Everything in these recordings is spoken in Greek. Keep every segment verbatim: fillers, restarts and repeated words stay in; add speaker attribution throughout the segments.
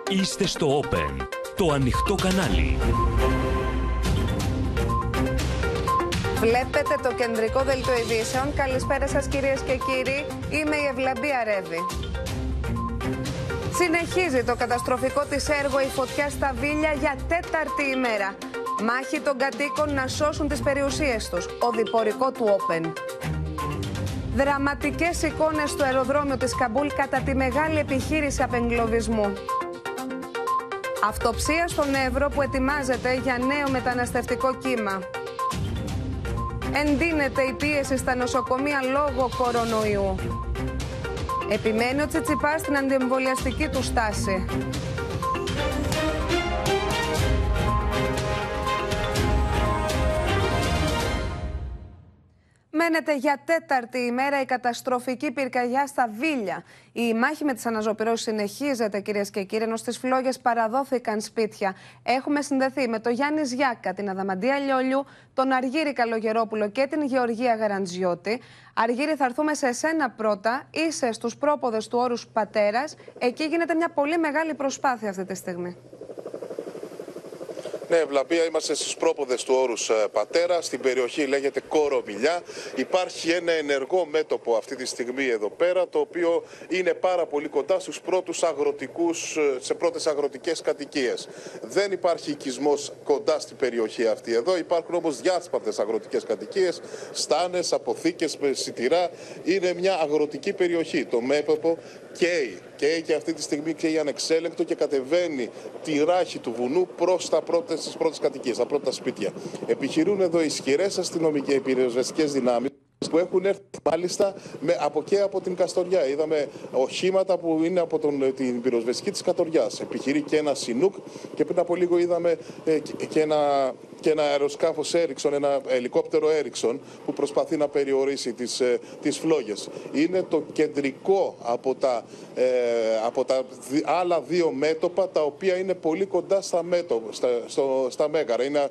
Speaker 1: Είστε στο Open, το ανοιχτό κανάλι.
Speaker 2: Βλέπετε το κεντρικό δελτίο ειδήσεων. Καλησπέρα σας κυρίες και κύριοι. Είμαι η Ευλαμπία Ρέβη. Συνεχίζει το καταστροφικό της έργο η φωτιά στα Βίλια για τέταρτη ημέρα. Μάχη των κατοίκων να σώσουν τις περιουσίες τους. Οδηπορικό του Open. Δραματικές εικόνες στο αεροδρόμιο της Καμπούλ κατά τη μεγάλη επιχείρηση απεγκλωβισμού. Αυτοψία στον Εύρο που ετοιμάζεται για νέο μεταναστευτικό κύμα. Εντείνεται η πίεση στα νοσοκομεία λόγω κορονοϊού. Επιμένει ο Τσιτσιπάς στην αντιεμβολιαστική του στάση. Μένεται για τέταρτη ημέρα η καταστροφική πυρκαγιά στα Βίλια. Η μάχη με τις αναζωπυρώσεις συνεχίζεται, κυρίες και κύριοι, ενώ στις φλόγες παραδόθηκαν σπίτια. Έχουμε συνδεθεί με τον Γιάννη Ζιάκα, την Αδαμαντία Λιόλιου, τον Αργύρη Καλογερόπουλο και την Γεωργία Γαραντζιώτη. Αργύρη, θα έρθουμε σε εσένα πρώτα. Είσαι στους πρόποδες του όρους Πατέρας. Εκεί γίνεται μια πολύ μεγάλη προσπάθεια αυτή τη στιγμή.
Speaker 3: Ναι, Ευλαμπία, είμαστε στις πρόποδες του όρους Πατέρα, στην περιοχή λέγεται Κορομιλιά. Υπάρχει ένα ενεργό μέτωπο αυτή τη στιγμή εδώ πέρα, το οποίο είναι πάρα πολύ κοντά στους πρώτους αγροτικούς, σε πρώτες αγροτικές κατοικίες. Δεν υπάρχει οικισμός κοντά στην περιοχή αυτή εδώ, υπάρχουν όμως διάσπαρτες αγροτικές κατοικίες, στάνες, αποθήκες, σιτηρά. Είναι μια αγροτική περιοχή. Το μέτωπο καίει. Καίει και αυτή τη στιγμή καίει ανεξέλεγκτο και κατεβαίνει τη ράχη του βουνού προς τα πρώτες, τις πρώτες κατοικίες, τα πρώτα σπίτια. Επιχειρούν εδώ ισχυρές αστυνομικές και πυροσβεστικές δυνάμεις που έχουν έρθει μάλιστα με, από και από την Καστοριά. Είδαμε οχήματα που είναι από τον, την πυροσβεστική της Κατοριάς. Επιχειρεί και ένα Σινούκ και πριν από λίγο είδαμε ε, και, και, ένα, και ένα αεροσκάφος Έριξον, ένα ελικόπτερο Έριξον που προσπαθεί να περιορίσει τις, ε, τις φλόγες. Είναι το κεντρικό από τα, ε, από τα δι, άλλα δύο μέτωπα, τα οποία είναι πολύ κοντά στα, μέτωπα, στα, στο, στα Μέγαρα. Είναι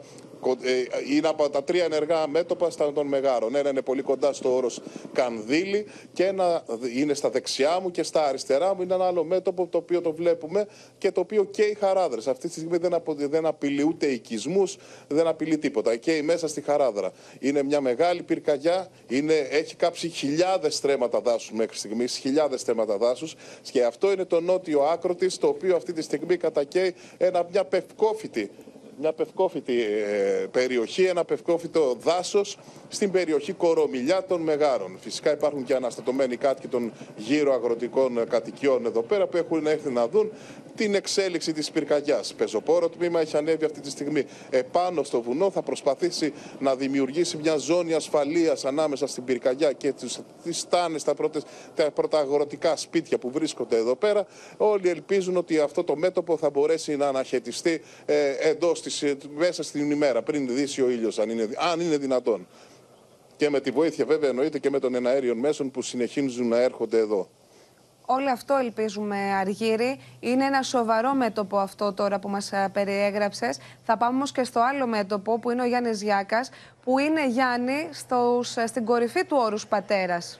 Speaker 3: Είναι από τα τρία ενεργά μέτωπα των Μεγάρων. Ένα είναι πολύ κοντά στο όρος Κανδύλη και ένα είναι στα δεξιά μου και στα αριστερά μου είναι ένα άλλο μέτωπο το οποίο το βλέπουμε και το οποίο καίει Χαράδρες. Αυτή τη στιγμή δεν, απο, δεν απειλεί ούτε οικισμούς, δεν απειλεί τίποτα. Καίει μέσα στη Χαράδρα. Είναι μια μεγάλη πυρκαγιά, είναι, έχει κάψει χιλιάδες στρέμματα δάσους μέχρι στιγμής, χιλιάδες στρέμματα δάσους και αυτό είναι το νότιο άκρο της, το οποίο αυτή τη στιγμή κατακαίει ένα, μια πευκόφυτη μια πευκόφυτη ε, περιοχή, ένα πευκόφυτο δάσος στην περιοχή Κορομιλιά των Μεγάρων. Φυσικά υπάρχουν και αναστατωμένοι κάτοικοι των γύρω αγροτικών κατοικιών εδώ πέρα που έχουν έρθει να δουν την εξέλιξη της πυρκαγιάς. Πεζοπόρο τμήμα έχει ανέβει αυτή τη στιγμή επάνω στο βουνό, θα προσπαθήσει να δημιουργήσει μια ζώνη ασφαλείας ανάμεσα στην πυρκαγιά και τις στάνες, τα, πρώτες, τα πρώτα αγροτικά σπίτια που βρίσκονται εδώ πέρα. Όλοι ελπίζουν ότι αυτό το μέτωπο θα μπορέσει να αναχαιτιστεί ε, εντός της, μέσα στην ημέρα, πριν δύσει ο ήλιος, αν είναι, αν είναι δυνατόν. Και με τη βοήθεια βέβαια εννοείται και με των εναέριων μέσων που συνεχίζουν να έρχονται εδώ.
Speaker 2: Όλο αυτό ελπίζουμε, Αργύρη. Είναι ένα σοβαρό μέτωπο αυτό τώρα που μας περιέγραψες. Θα πάμε όμως και στο άλλο μέτωπο που είναι ο Γιάννης Ζιάκας, που είναι, Γιάννη, στους, στην κορυφή του όρους Πατέρας.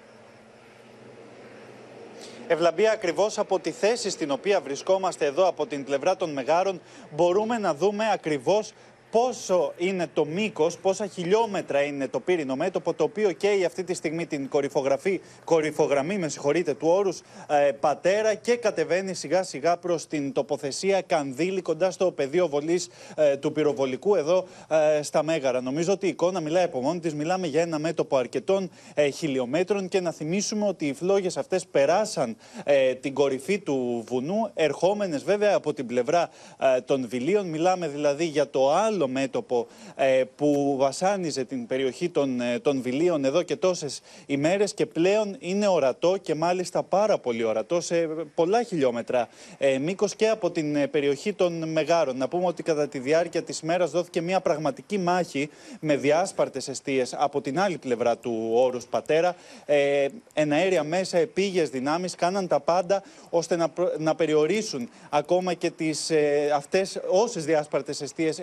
Speaker 4: Ευλαμπία, ακριβώς από τη θέση στην οποία βρισκόμαστε εδώ, από την πλευρά των Μεγάρων, μπορούμε να δούμε ακριβώς πόσο είναι το μήκος, πόσα χιλιόμετρα είναι το πύρινο μέτωπο, το οποίο καίει αυτή τη στιγμή την κορυφογραμμή με συγχωρείτε, του όρους ε, Πατέρα και κατεβαίνει σιγά σιγά προς την τοποθεσία Κανδύλη, κοντά στο πεδίο βολής ε, του πυροβολικού εδώ ε, στα Μέγαρα. Νομίζω ότι η εικόνα μιλάει από μόνη της. Μιλάμε για ένα μέτωπο αρκετών ε, χιλιόμετρων και να θυμίσουμε ότι οι φλόγες αυτές περάσαν ε, την κορυφή του βουνού, ερχόμενες βέβαια από την πλευρά ε, των Βιλίων. Μιλάμε δηλαδή για το άλλο μέτωπο ε, που βασάνιζε την περιοχή των, ε, των Βιλίων εδώ και τόσες ημέρες και πλέον είναι ορατό και μάλιστα πάρα πολύ ορατό σε πολλά χιλιόμετρα ε, μήκος και από την ε, περιοχή των Μεγάρων. Να πούμε ότι κατά τη διάρκεια της μέρας δόθηκε μια πραγματική μάχη με διάσπαρτες εστίες από την άλλη πλευρά του όρους Πατέρα. Ε, εναέρια μέσα, επίγειες δυνάμεις κάναν τα πάντα ώστε να, να περιορίσουν ακόμα και τις, ε, αυτές όσες διάσπαρτες εστίες έχουν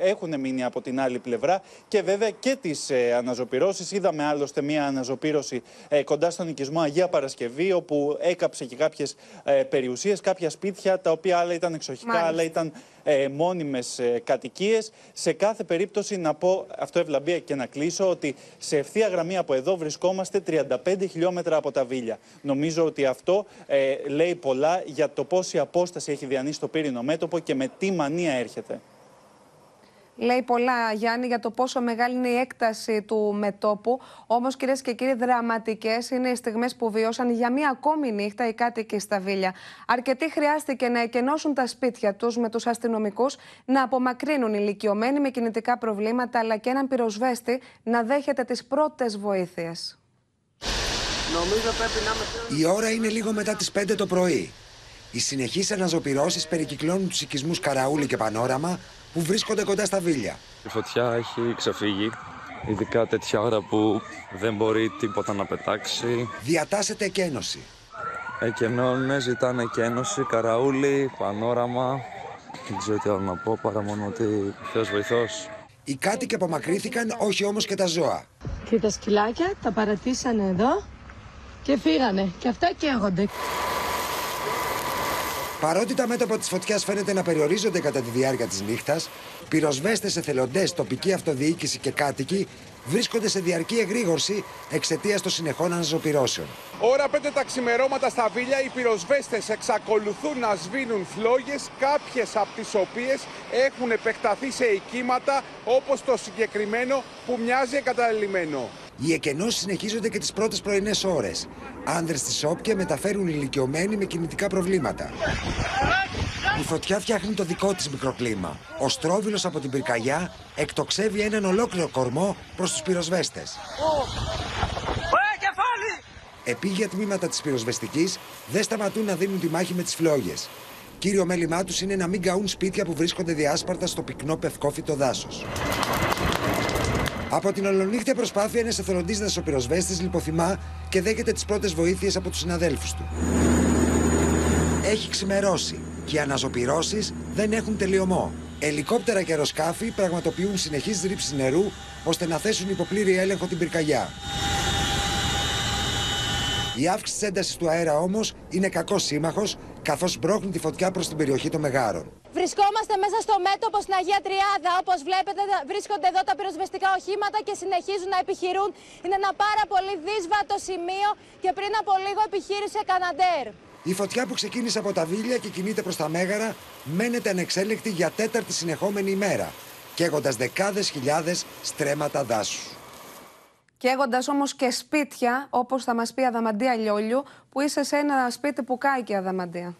Speaker 4: μείνει από την άλλη πλευρά. Και βέβαια και τις ε, αναζωπυρώσεις. Είδαμε άλλωστε μία αναζωπήρωση ε, κοντά στον οικισμό Αγία Παρασκευή, όπου έκαψε και κάποιες ε, περιουσίες, κάποια σπίτια, τα οποία άλλα ήταν εξοχικά, Μάλιστα. άλλα ήταν ε, μόνιμες ε, κατοικίες. Σε κάθε περίπτωση να πω, αυτό ευλαμπία και να κλείσω, ότι σε ευθεία γραμμή από εδώ βρισκόμαστε τριάντα πέντε χιλιόμετρα από τα Βίλια. Νομίζω ότι αυτό ε, λέει πολλά για το πόση απόσταση έχει διανύσει το πύρινο μέτωπο και με τι μανία έρχεται.
Speaker 2: Λέει πολλά, Γιάννη, για το πόσο μεγάλη είναι η έκταση του μετώπου. Όμως, κυρίες και κύριοι, δραματικές είναι οι στιγμές που βίωσαν για μία ακόμη νύχτα οι κάτοικοι στα Βίλια. Αρκετοί χρειάστηκε να εκενώσουν τα σπίτια τους με τους αστυνομικούς, να απομακρύνουν ηλικιωμένοι με κινητικά προβλήματα, αλλά και έναν πυροσβέστη να δέχεται τις πρώτες βοήθειες.
Speaker 5: Νομίζω πρέπει να είμαι...
Speaker 6: Η ώρα είναι λίγο μετά τις πέντε το πρωί. Οι συνεχείς αναζωπυρώσεις περικυκλώνουν τους οικισμούς Καραούλη και Πανόραμα, που βρίσκονται κοντά στα Βίλια.
Speaker 7: Η φωτιά έχει ξεφύγει, ειδικά τέτοια ώρα που δεν μπορεί τίποτα να πετάξει.
Speaker 6: Διατάσσεται εκένωση.
Speaker 7: Εκενώνε, ζητάνε εκένωση, Καραούλη, Πανόραμα. Δεν ξέρω τι άλλο να πω, παρά μόνο ότι Θεός βοηθός.
Speaker 6: Οι κάτοικοι απομακρύθηκαν, όχι όμως και τα ζώα.
Speaker 8: Και τα σκυλάκια τα παρατήσανε εδώ και φύγανε. Και αυτά καίγονται.
Speaker 6: Παρότι τα μέτωπα της φωτιάς φαίνεται να περιορίζονται κατά τη διάρκεια της νύχτας, πυροσβέστες, εθελοντές, τοπική αυτοδιοίκηση και κάτοικοι βρίσκονται σε διαρκή εγρήγορση εξαιτίας των συνεχών αναζωπυρώσεων.
Speaker 9: Ώρα πέντε τα ξημερώματα στα Βίλια, οι πυροσβέστες εξακολουθούν να σβήνουν φλόγες, κάποιες από τις οποίες έχουν επεκταθεί σε οικίματα, όπως το συγκεκριμένο που μοιάζει εγκαταλειμμένο.
Speaker 6: Οι εκενώσεις συνεχίζονται και τις πρώτες πρωινές ώρες. Άνδρες της Όπκια μεταφέρουν ηλικιωμένοι με κινητικά προβλήματα. Η φωτιά φτιάχνει το δικό της μικροκλίμα. Ο στρόβιλος από την πυρκαγιά εκτοξεύει έναν ολόκληρο κορμό προς τους πυροσβέστες. Επίγεια τμήματα της πυροσβεστικής δεν σταματούν να δίνουν τη μάχη με τις φλόγες. Κύριο μέλημά τους είναι να μην καούν σπίτια που βρίσκονται διάσπαρτα στο πυκνό πευκόφυτο δάσος. Από την ολονύχτια προσπάθεια, ένας εθελοντής δασοπυροσβέστης λιποθυμά και δέχεται τις πρώτες βοήθειες από τους συναδέλφους του. Έχει ξημερώσει και οι αναζωπυρώσεις δεν έχουν τελειωμό. Ελικόπτερα και αεροσκάφη πραγματοποιούν συνεχείς ρήψεις νερού ώστε να θέσουν υπό πλήρη έλεγχο την πυρκαγιά. Η αύξηση της έντασης του αέρα όμως είναι κακός σύμμαχος, καθώς σπρώχνει τη φωτιά προς την περιοχή των Μεγάρων.
Speaker 10: Βρισκόμαστε μέσα στο μέτωπο στην Αγία Τριάδα. Όπως βλέπετε, βρίσκονται εδώ τα πυροσβεστικά οχήματα και συνεχίζουν να επιχειρούν. Είναι ένα πάρα πολύ δύσβατο σημείο και πριν από λίγο επιχείρησε Καναντέρ.
Speaker 6: Η φωτιά που ξεκίνησε από τα Βίλια και κινείται προς τα Μέγαρα μένεται ανεξέλεκτη για τέταρτη συνεχόμενη ημέρα, καίγοντας δεκάδες χιλιάδες στρέμματα δάσους.
Speaker 2: Καίγοντας όμως και σπίτια, όπως θα μας πει η Αδαμαντία Λιόλιου, που είσαι σε ένα σπίτι που κάηκε, Αδαμαντία.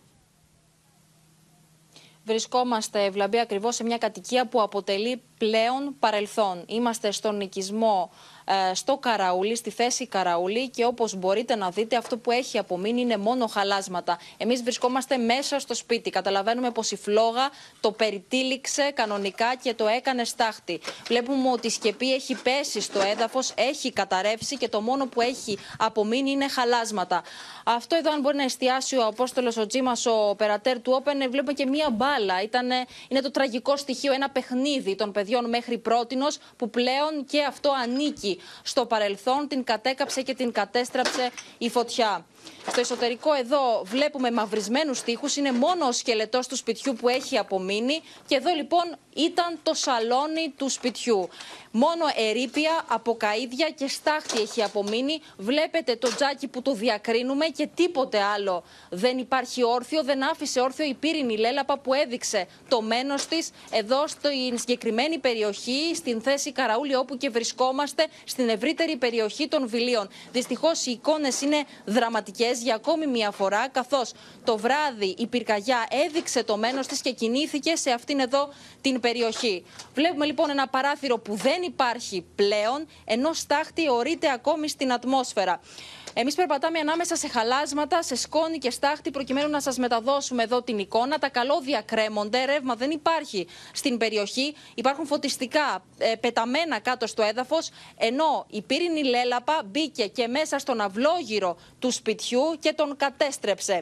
Speaker 11: Βρισκόμαστε, Ευλαμπία, ακριβώς σε μια κατοικία που αποτελεί πλέον παρελθόν. Είμαστε στον οικισμό ε, στο Καραούλι, στη θέση Καραούλι, και όπως μπορείτε να δείτε, αυτό που έχει απομείνει είναι μόνο χαλάσματα. Εμείς βρισκόμαστε μέσα στο σπίτι. Καταλαβαίνουμε πως η φλόγα το περιτύλιξε κανονικά και το έκανε στάχτη. Βλέπουμε ότι η σκεπή έχει πέσει στο έδαφος, έχει καταρρεύσει και το μόνο που έχει απομείνει είναι χαλάσματα. Αυτό εδώ, αν μπορεί να εστιάσει ο Απόστολος ο Τζίμας, ο περατέρ του Όπεν, βλέπουμε και μία μπάλα. Ήτανε, είναι το τραγικό στοιχείο, ένα παιχνίδι των παιδιών μέχρι πρότινος, που πλέον και αυτό ανήκει στο παρελθόν, την κατέκαψε και την κατέστραψε η φωτιά. Στο εσωτερικό εδώ βλέπουμε μαυρισμένους τοίχους, είναι μόνο ο σκελετός του σπιτιού που έχει απομείνει, και εδώ λοιπόν ήταν το σαλόνι του σπιτιού. Μόνο ερείπια, αποκαΐδια και στάχτη έχει απομείνει. Βλέπετε το τζάκι που το διακρίνουμε και τίποτε άλλο δεν υπάρχει όρθιο, δεν άφησε όρθιο η πύρινη λέλαπα που έδειξε το μένος της εδώ στην συγκεκριμένη περιοχή, στην θέση Καραούλη, όπου και βρισκόμαστε, στην ευρύτερη περιοχή των Βιλίων. Δυστυχώς οι εικόνες είναι δραματικές για ακόμη μια φορά, καθώς το βράδυ η πυρκαγιά έδειξε το μένος της και κινήθηκε σε αυτήν εδώ την περιοχή. Βλέπουμε λοιπόν ένα παράθυρο που δεν υπάρχει πλέον, ενώ στάχτη ορείται ακόμη στην ατμόσφαιρα. Εμείς περπατάμε ανάμεσα σε χαλάσματα, σε σκόνη και στάχτη, προκειμένου να σας μεταδώσουμε εδώ την εικόνα. Τα καλώδια κρέμονται, ρεύμα δεν υπάρχει στην περιοχή. Υπάρχουν φωτιστικά ε, πεταμένα κάτω στο έδαφος, ενώ η πύρινη λέλαπα μπήκε και μέσα στον αυλόγυρο του σπιτιού και τον κατέστρεψε.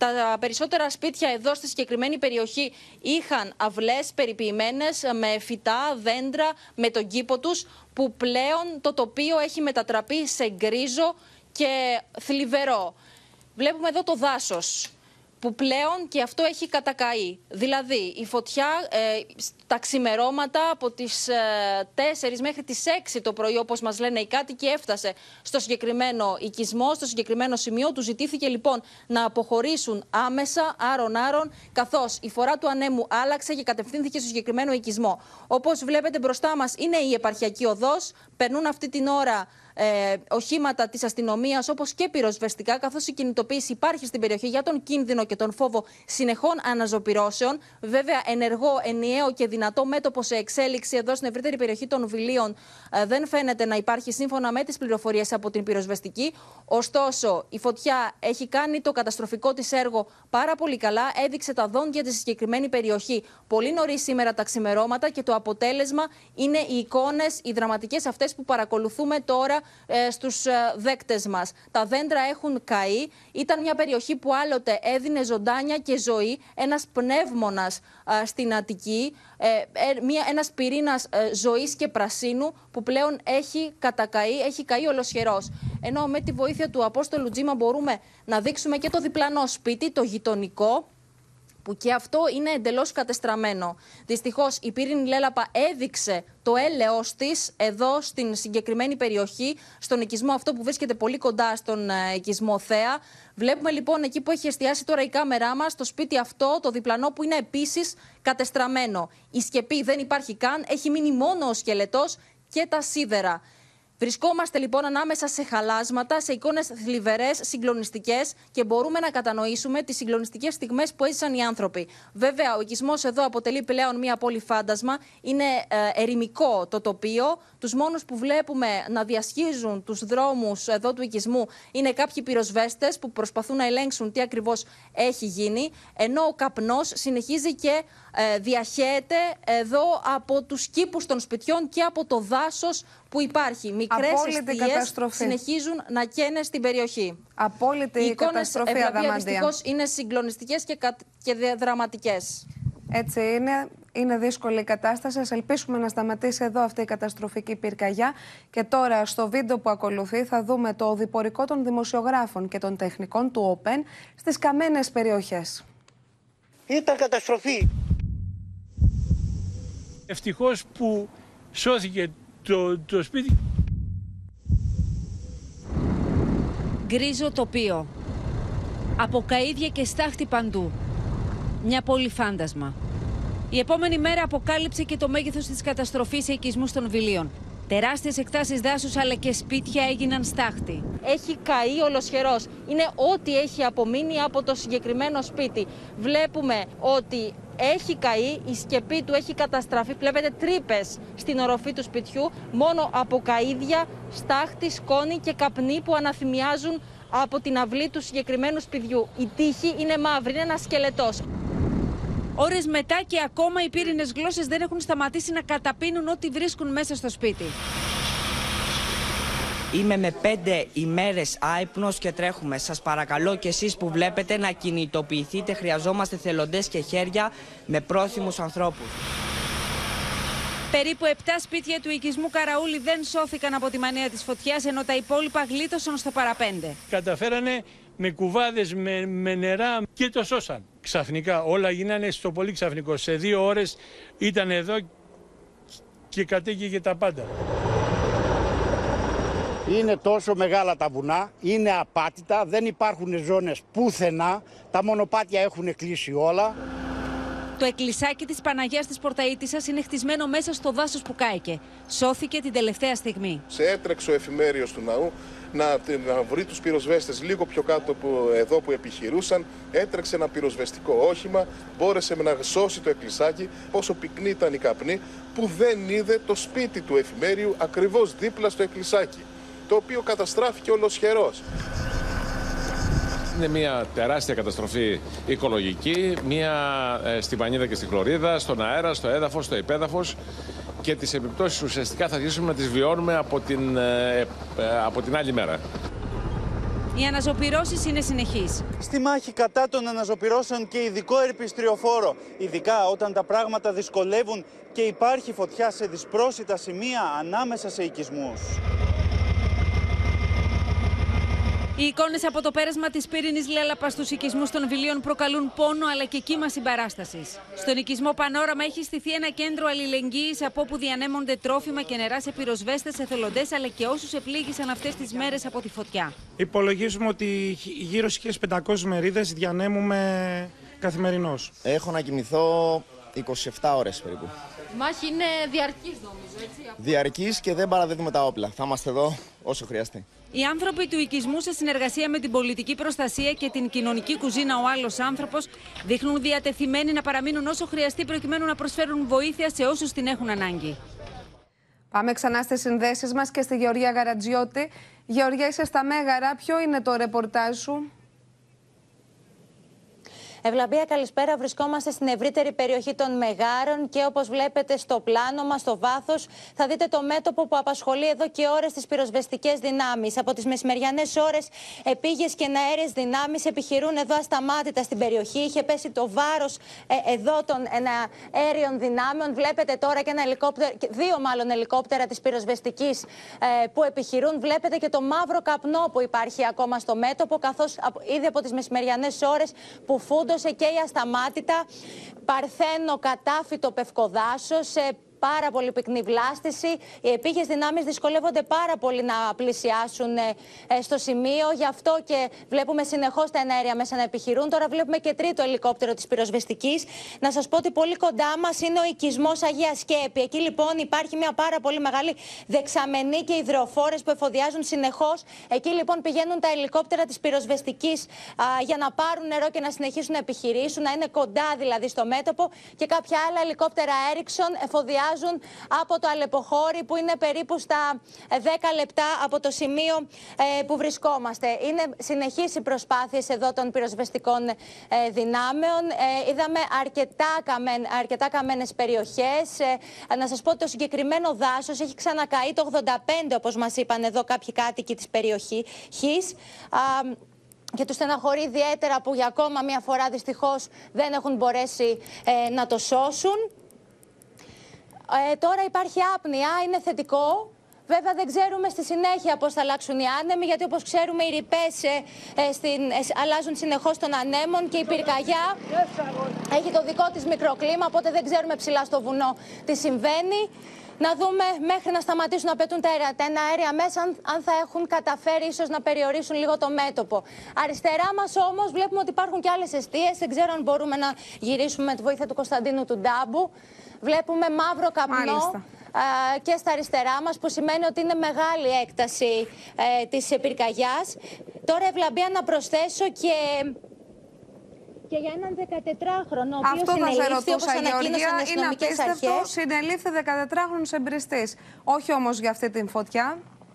Speaker 11: Τα περισσότερα σπίτια εδώ στη συγκεκριμένη περιοχή είχαν αυλές περιποιημένες με φυτά, δέντρα, με τον κήπο τους, που πλέον το τοπίο έχει μετατραπεί σε γκρίζο και θλιβερό. Βλέπουμε εδώ το δάσος, που πλέον και αυτό έχει κατακαεί. Δηλαδή, η φωτιά ε, τα ξημερώματα από τις ε, τέσσερις μέχρι τις έξι το πρωί, όπως μας λένε οι κάτοικοι, έφτασε στο συγκεκριμένο οικισμό, στο συγκεκριμένο σημείο. Του ζητήθηκε λοιπόν να αποχωρήσουν άμεσα, άρον-άρον, καθώς η φορά του ανέμου άλλαξε και κατευθύνθηκε στο συγκεκριμένο οικισμό. Όπως βλέπετε μπροστά μας είναι η επαρχιακή οδός. Περνούν αυτή την ώρα Ε, οχήματα της αστυνομίας, όπως και πυροσβεστικά, καθώς η κινητοποίηση υπάρχει στην περιοχή για τον κίνδυνο και τον φόβο συνεχών αναζωπυρώσεων. Βέβαια, ενεργό, ενιαίο και δυνατό μέτωπο σε εξέλιξη εδώ στην ευρύτερη περιοχή των Βιλίων ε, δεν φαίνεται να υπάρχει, σύμφωνα με τις πληροφορίες από την πυροσβεστική. Ωστόσο, η φωτιά έχει κάνει το καταστροφικό της έργο πάρα πολύ καλά. Έδειξε τα δόντια της συγκεκριμένη περιοχή πολύ νωρίς σήμερα τα ξημερώματα και το αποτέλεσμα είναι οι εικόνες, οι δραματικές αυτές που παρακολουθούμε τώρα στους δέκτες μας. Τα δέντρα έχουν καεί. Ήταν μια περιοχή που άλλοτε έδινε ζωντάνια και ζωή. Ένας πνεύμονας α, στην Αττική, ε, ε, μια, ένας πυρήνας ε, ζωής και πρασίνου που πλέον έχει κατακαεί, έχει καεί ολοσχερός. Ενώ με τη βοήθεια του Απόστολου Τζίμα μπορούμε να δείξουμε και το διπλανό σπίτι, το γειτονικό, που και αυτό είναι εντελώς κατεστραμμένο. Δυστυχώς η πύρινη λέλαπα έδειξε το έλεος της εδώ στην συγκεκριμένη περιοχή, στον οικισμό αυτό που βρίσκεται πολύ κοντά στον οικισμό Θέα. Βλέπουμε λοιπόν εκεί που έχει εστιάσει τώρα η κάμερά μας, το σπίτι αυτό, το διπλανό, που είναι επίσης κατεστραμμένο. Η σκεπή δεν υπάρχει καν, έχει μείνει μόνο ο σκελετός και τα σίδερα. Βρισκόμαστε λοιπόν ανάμεσα σε χαλάσματα, σε εικόνες θλιβερές, συγκλονιστικές, και μπορούμε να κατανοήσουμε τις συγκλονιστικές στιγμές που έζησαν οι άνθρωποι. Βέβαια, ο οικισμός εδώ αποτελεί πλέον μία πόλη φάντασμα. Είναι ε, ερημικό το τοπίο. Τους μόνους που βλέπουμε να διασχίζουν τους δρόμους εδώ του οικισμού είναι κάποιοι πυροσβέστες που προσπαθούν να ελέγξουν τι ακριβώς έχει γίνει. Ενώ ο καπνός συνεχίζει και ε, διαχέεται εδώ από τους κήπους των σπιτιών και από το δάσος που υπάρχει. Μικρές εστίες συνεχίζουν να καίνε στην περιοχή.
Speaker 2: Απόλυτη
Speaker 11: οι εικόνες,
Speaker 2: καταστροφή,
Speaker 11: Ευλαμπία, δυστυχώς είναι συγκλονιστικές και, κα... και δραματικές.
Speaker 2: Έτσι είναι. Είναι δύσκολη η κατάσταση. Ας ελπίσουμε να σταματήσει εδώ αυτή η καταστροφική πυρκαγιά. Και τώρα στο βίντεο που ακολουθεί θα δούμε το οδηπορικό των δημοσιογράφων και των τεχνικών του Όπεν στις καμένες περιοχές.
Speaker 5: Ήταν καταστροφή.
Speaker 12: Ευτυχώς που σώθηκε το, το σπίτι.
Speaker 13: Γκρίζο τοπίο. Από καΐδια και στάχτη παντού. Μια πόλη φάντασμα. Η επόμενη μέρα αποκάλυψε και το μέγεθος της καταστροφής σε οικισμούς των Βιλίων. Τεράστιες εκτάσεις δάσους αλλά και σπίτια έγιναν στάχτη.
Speaker 11: Έχει καεί ολοσχερός. Είναι ό,τι έχει απομείνει από το συγκεκριμένο σπίτι. Βλέπουμε ότι έχει καεί, η σκεπή του έχει καταστραφεί. Βλέπετε τρύπες στην οροφή του σπιτιού, μόνο από καΐδια, στάχτη, σκόνη και καπνί που αναθυμιάζουν από την αυλή του συγκεκριμένου σπιτιού. Η τύχη είναι μαύρη, είναι ένας σκελετός.
Speaker 13: Ώρες μετά και ακόμα οι πύρινες γλώσσες δεν έχουν σταματήσει να καταπίνουν ό,τι βρίσκουν μέσα στο σπίτι.
Speaker 14: Είμαι με πέντε ημέρες άυπνος και τρέχουμε. Σας παρακαλώ και εσείς που βλέπετε να κινητοποιηθείτε. Χρειαζόμαστε θελοντές και χέρια με πρόθυμους ανθρώπους.
Speaker 13: Περίπου επτά σπίτια του οικισμού Καραούλη δεν σώθηκαν από τη μανία της φωτιάς, ενώ τα υπόλοιπα γλίτωσαν στο παραπέντε.
Speaker 12: Καταφέρανε με κουβάδες, με, με νερά και το σώσαν. Ξαφνικά όλα γίνανε στο πολύ ξαφνικό. Σε δύο ώρες ήταν εδώ και κατέκυγε τα πάντα.
Speaker 15: Είναι τόσο μεγάλα τα βουνά, είναι απάτητα, δεν υπάρχουν ζώνες πουθενά, τα μονοπάτια έχουν κλείσει όλα.
Speaker 13: Το εκκλησάκι της Παναγίας της Πορταΐτισσας είναι χτισμένο μέσα στο δάσος που κάηκε. Σώθηκε την τελευταία στιγμή.
Speaker 3: Σε έτρεξε ο εφημέριος του ναού να, να βρει τους πυροσβέστες λίγο πιο κάτω που, εδώ που επιχειρούσαν. Έτρεξε ένα πυροσβεστικό όχημα, μπόρεσε να σώσει το εκκλησάκι. Όσο πυκνή ήταν η καπνή που δεν είδε το σπίτι του εφημέριου ακριβώς δίπλα στο εκκλησάκι, το οποίο καταστράφηκε ολοσχερός.
Speaker 16: Είναι μια τεράστια καταστροφή οικολογική, μια ε, στην Πανίδα και στη Χλωρίδα, στον αέρα, στο έδαφος, στο υπέδαφος, και τις επιπτώσεις ουσιαστικά θα αρχίσουμε να τις βιώνουμε από την, ε, ε, από την άλλη μέρα.
Speaker 13: Οι αναζωπυρώσεις είναι συνεχείς.
Speaker 4: Στη μάχη κατά των αναζωπυρώσεων και ειδικό ερπιστριοφόρο, ειδικά όταν τα πράγματα δυσκολεύουν και υπάρχει φωτιά σε δυσπρόσιτα σημεία ανάμεσα σε οικισμούς.
Speaker 13: Οι εικόνες από το πέρασμα της πύρινης λέλαπας στους οικισμούς των Βιλίων προκαλούν πόνο αλλά και κύμα συμπαράστασης. Στον οικισμό Πανόραμα έχει στηθεί ένα κέντρο αλληλεγγύης από όπου διανέμονται τρόφιμα και νερά σε πυροσβέστες, εθελοντές αλλά και όσους επλήγησαν αυτές τις μέρες από τη φωτιά.
Speaker 17: Υπολογίζουμε ότι γύρω στις χίλιες πεντακόσιες μερίδες διανέμουμε καθημερινώς.
Speaker 18: Έχω να κοιμηθώ είκοσι επτά ώρες περίπου.
Speaker 19: Η μάχη είναι διαρκής νομίζω, έτσι.
Speaker 18: Διαρκής και δεν παραδίδουμε τα όπλα. Θα είμαστε εδώ όσο χρειαστεί.
Speaker 13: Οι άνθρωποι του οικισμού, σε συνεργασία με την πολιτική προστασία και την κοινωνική κουζίνα Ο Άλλος Άνθρωπος, δείχνουν διατεθειμένοι να παραμείνουν όσο χρειαστεί προκειμένου να προσφέρουν βοήθεια σε όσους την έχουν ανάγκη.
Speaker 2: Πάμε ξανά στις συνδέσεις μας και στη Γεωργία Γαρατζιώτη. Γεωργία, είσαι στα Μέγαρα. Ποιο είναι το ρεπορτάζ σου?
Speaker 20: Ευλαμπία, καλησπέρα. Βρισκόμαστε στην ευρύτερη περιοχή των Μεγάρων και όπως βλέπετε στο πλάνο μας, στο βάθος, θα δείτε το μέτωπο που απασχολεί εδώ και ώρες τις πυροσβεστικές δυνάμεις. Από τις μεσημεριανές ώρες, επίγειες και αέριες δυνάμεις επιχειρούν εδώ ασταμάτητα στην περιοχή. Είχε πέσει το βάρος ε, εδώ των αέριων δυνάμεων. Βλέπετε τώρα και ένα ελικόπτερο, δύο μάλλον ελικόπτερα της πυροσβεστικής ε, που επιχειρούν. Βλέπετε και το μαύρο καπνό που υπάρχει ακόμα στο μέτωπο, καθώς ήδη από τις μεσημεριανές ώρες που φούντο και η ασταμάτητα παρθένο κατάφυτο πευκοδάσος σε πάρα πολύ πυκνή βλάστηση. Οι επίγειες δυνάμεις δυσκολεύονται πάρα πολύ να πλησιάσουν ε, στο σημείο. Γι' αυτό και βλέπουμε συνεχώς τα εναέρια μέσα να επιχειρούν. Τώρα βλέπουμε και τρίτο ελικόπτερο της πυροσβεστικής. Να σας πω ότι πολύ κοντά μας είναι ο οικισμός Αγία Σκέπη. Εκεί λοιπόν υπάρχει μια πάρα πολύ μεγάλη δεξαμενή και υδροφόρες που εφοδιάζουν συνεχώς. Εκεί λοιπόν πηγαίνουν τα ελικόπτερα της πυροσβεστικής α, για να πάρουν νερό και να συνεχίσουν να επιχειρήσουν, να είναι κοντά δηλαδή στο μέτωπο. Και κάποια άλλα ελικόπτερα Ericsson εφοδιάζουν από το Αλεποχώρι που είναι περίπου στα δέκα λεπτά από το σημείο ε, που βρισκόμαστε. Είναι συνεχείς οι προσπάθειες εδώ των πυροσβεστικών ε, δυνάμεων. Ε, είδαμε αρκετά, καμεν, αρκετά καμένες περιοχές. Ε, να σας πω ότι το συγκεκριμένο δάσος έχει ξανακαεί το ογδόντα πέντε, όπως μας είπαν εδώ κάποιοι κάτοικοι της περιοχής. Και τους στεναχωρεί ιδιαίτερα που για ακόμα μια φορά δυστυχώς δεν έχουν μπορέσει ε, να το σώσουν. Ε, τώρα υπάρχει άπνοια, είναι θετικό. Βέβαια δεν ξέρουμε στη συνέχεια πώς θα αλλάξουν οι άνεμοι, γιατί όπως ξέρουμε οι ρηπές ε, ε, στην, ε, αλλάζουν συνεχώς των ανέμων και η πυρκαγιά έχει το δικό της μικροκλίμα, οπότε δεν ξέρουμε ψηλά στο βουνό τι συμβαίνει. Να δούμε μέχρι να σταματήσουν να πετούν τα αέρια, τα αέρια μέσα, αν, αν θα έχουν καταφέρει ίσως να περιορίσουν λίγο το μέτωπο. Αριστερά μας όμως βλέπουμε ότι υπάρχουν και άλλες εστίες, δεν ξέρω αν μπορούμε να γυρίσουμε με τη βοήθεια του Κωνσταντίνου του Ντάμπου. Βλέπουμε μαύρο καπνό α, και στα αριστερά μας, που σημαίνει ότι είναι μεγάλη έκταση ε, της πυρκαγιάς. Τώρα, Ευλαμπία, να προσθέσω και... και για έναν δεκατετράχρονο, ο οποίος συνελήφθη, όπως ανακοίνωσαν οι αστυνομικές αρχές.
Speaker 2: Είναι απίστευτο, συνελήφθη δεκατετράχρονος εμπριστής. Όχι όμως για αυτή την φωτιά.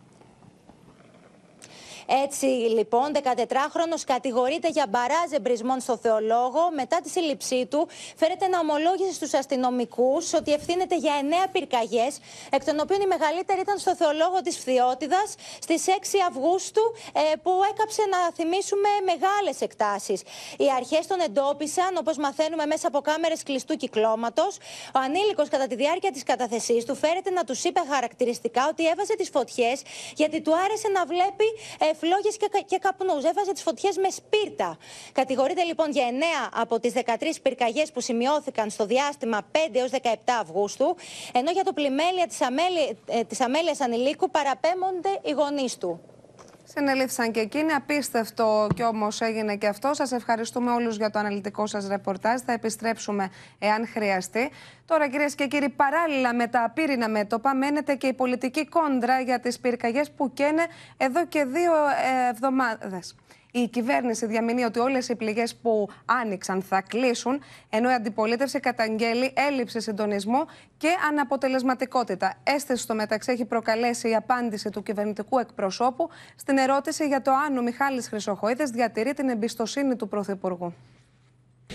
Speaker 20: Έτσι λοιπόν, δεκατετράχρονος κατηγορείται για μπαράζ εμπρισμών στο Θεολόγο. Μετά τη σύλληψή του, φέρεται να ομολόγησε στους αστυνομικούς ότι ευθύνεται για εννέα πυρκαγιές, εκ των οποίων η μεγαλύτερη ήταν στο Θεολόγο της Φθιώτιδας στις έξι Αυγούστου, ε, που έκαψε, να θυμίσουμε, μεγάλες εκτάσεις. Οι αρχές τον εντόπισαν, όπως μαθαίνουμε, μέσα από κάμερες κλειστού κυκλώματος. Ο ανήλικος, κατά τη διάρκεια της καταθεσής του, φέρεται να τους είπε χαρακτηριστικά ότι έβαζε τις φωτιές γιατί του άρεσε να βλέπει ε, φλόγες και, και καπνούς. Έβαζε τις φωτιές με σπίρτα. Κατηγορείται λοιπόν για εννέα από τις δεκατρείς πυρκαγιές που σημειώθηκαν στο διάστημα πέντε έως δεκαεπτά Αυγούστου, ενώ για το πλημέλια της, αμέλη, ε, της αμέλειας ανηλίκου παραπέμονται οι γονείς του.
Speaker 2: Συνελήφθησαν και εκείνοι. Απίστευτο κι όμως έγινε και αυτό. Σας ευχαριστούμε όλους για το αναλυτικό σας ρεπορτάζ. Θα επιστρέψουμε εάν χρειαστεί. Τώρα, κυρίες και κύριοι, παράλληλα με τα πύρινα μέτωπα, μένεται και η πολιτική κόντρα για τις πυρκαγιές που καίνε εδώ και δύο εβδομάδες. Η κυβέρνηση διαμηνεί ότι όλες οι πληγές που άνοιξαν θα κλείσουν, ενώ η αντιπολίτευση καταγγέλει έλλειψη συντονισμού και αναποτελεσματικότητα. Αίσθηση στο μεταξύ έχει προκαλέσει η απάντηση του κυβερνητικού εκπροσώπου στην ερώτηση για το αν ο Μιχάλης Χρυσοχοΐδης διατηρεί την εμπιστοσύνη του Πρωθυπουργού.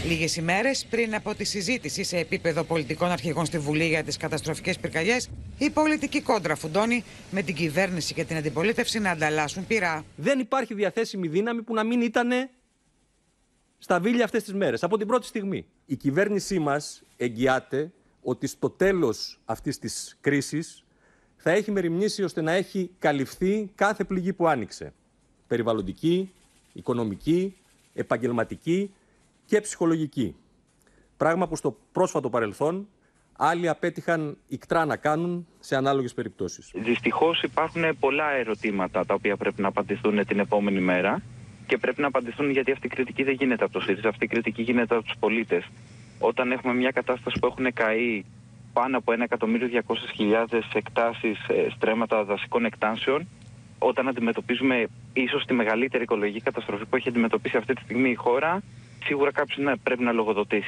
Speaker 21: Λίγες ημέρες πριν από τη συζήτηση σε επίπεδο πολιτικών αρχηγών στη Βουλή για τις καταστροφικές πυρκαγιές, η πολιτική κόντρα φουντώνει με την κυβέρνηση και την αντιπολίτευση να ανταλλάσσουν πυρά.
Speaker 22: Δεν υπάρχει διαθέσιμη δύναμη που να μην ήταν στα βίλια αυτές τις μέρες, από την πρώτη στιγμή. Η κυβέρνησή μας εγγυάται ότι στο τέλος αυτής της κρίσης θα έχει μεριμνήσει ώστε να έχει καλυφθεί κάθε πληγή που άνοιξε. Περιβαλλοντική, οικονομική, επαγγελματική και ψυχολογική. Πράγμα που στο πρόσφατο παρελθόν άλλοι απέτυχαν ικτρά να κάνουν σε ανάλογες περιπτώσεις.
Speaker 23: Δυστυχώς υπάρχουν πολλά ερωτήματα τα οποία πρέπει να απαντηθούν την επόμενη μέρα και πρέπει να απαντηθούν γιατί αυτή η κριτική δεν γίνεται από το ΣΥΡΙΖΑ, αυτή η κριτική γίνεται από τους πολίτες. Όταν έχουμε μια κατάσταση που έχουν καεί πάνω από ένα εκατομμύριο διακόσιες χιλιάδες εκτάσεις στρέμματα δασικών εκτάσεων, όταν αντιμετωπίζουμε ίσως τη μεγαλύτερη οικολογική καταστροφή που έχει αντιμετωπίσει αυτή τη στιγμή η χώρα, σίγουρα κάποιος πρέπει να λογοδοτήσει.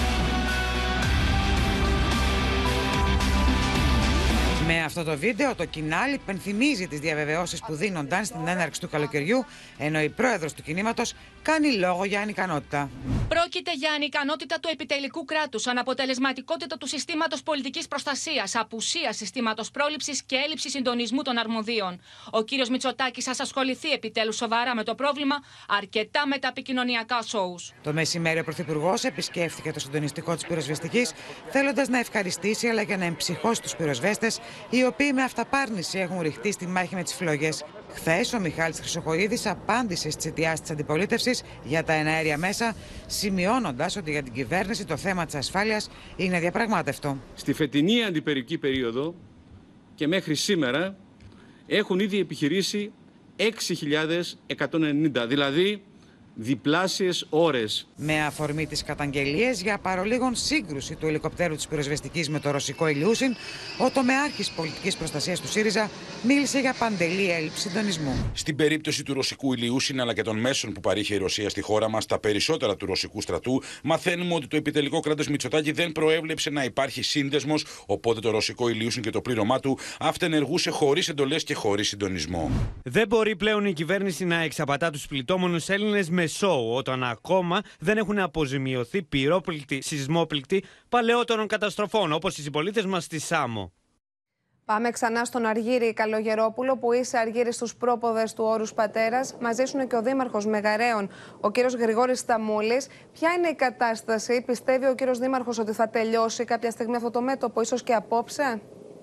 Speaker 21: Με αυτό το βίντεο, το Κινάλ υπενθυμίζει τις διαβεβαιώσεις που δίνονταν στην έναρξη του καλοκαιριού, ενώ η πρόεδρος του κινήματος κάνει λόγο για ανικανότητα.
Speaker 24: Πρόκειται για ανικανότητα του επιτελικού κράτους, αναποτελεσματικότητα του συστήματος πολιτικής προστασίας, απουσία συστήματος πρόληψης και έλλειψη συντονισμού των αρμοδίων. Ο κύριος Μητσοτάκης ας ασχοληθεί επιτέλους σοβαρά με το πρόβλημα, αρκετά με τα επικοινωνιακά σόους.
Speaker 21: Το μεσημέρι ο Πρωθυπουργός επισκέφθηκε το συντονιστικό της πυροσβεστικής, θέλοντας να ευχαριστήσει αλλά και να εμψυχώσει τους πυροσβέστες, οι οποίοι με αυταπάρνηση έχουν ρηχτεί στη μάχη με τις φλόγες. Χθες ο Μιχάλης Χρυσοχοΐδης απάντησε στις αιτιάσεις της αντιπολίτευσης για τα εναέρια μέσα, σημειώνοντας ότι για την κυβέρνηση το θέμα της ασφάλειας είναι διαπραγμάτευτο.
Speaker 25: Στη φετινή αντιπερική περίοδο και μέχρι σήμερα έχουν ήδη επιχειρήσει έξι χιλιάδες εκατόν ενενήντα, δηλαδή διπλάσιες ώρες.
Speaker 21: Με αφορμή τις καταγγελίες για παρολίγων σύγκρουση του ελικοπτέρου της πυροσβεστικής με το ρωσικό Ηλιούσιν, ο τομεάρχης πολιτικής προστασίας του ΣΥΡΙΖΑ μίλησε για παντελή έλλειψη συντονισμού.
Speaker 26: Στην περίπτωση του ρωσικού Ηλιούσιν αλλά και των μέσων που παρήχε η Ρωσία στη χώρα μας, τα περισσότερα του ρωσικού στρατού, μαθαίνουμε ότι το επιτελικό κράτος Μητσοτάκη δεν προέβλεψε να υπάρχει σύνδεσμος, οπότε το ρωσικό Ηλιούσιν και το πλήρωμά του αυτενεργούσε χωρίς εντολές και χωρίς συντονισμό.
Speaker 27: Δεν μπορεί πλέον η κυβέρνηση να εξαπατά τους πληττόμενους Έλληνες με σόου, όταν ακόμα δεν έχουν αποζημιωθεί πυρόπληκτοι, σεισμόπληκτοι παλαιότερων καταστροφών, όπως οι συμπολίτες μας στη Σάμο.
Speaker 2: Πάμε ξανά στον Αργύρη Καλογερόπουλο, που είσαι Αργύρη στους πρόποδες του Όρους Πατέρας. Μαζί σου είναι και ο Δήμαρχος Μεγαρέων, ο κύριος Γρηγόρης Σταμούλης. Ποια είναι η κατάσταση, πιστεύει ο κύριος Δήμαρχος ότι θα τελειώσει κάποια στιγμή αυτό το μέτωπο, ίσως και απόψε?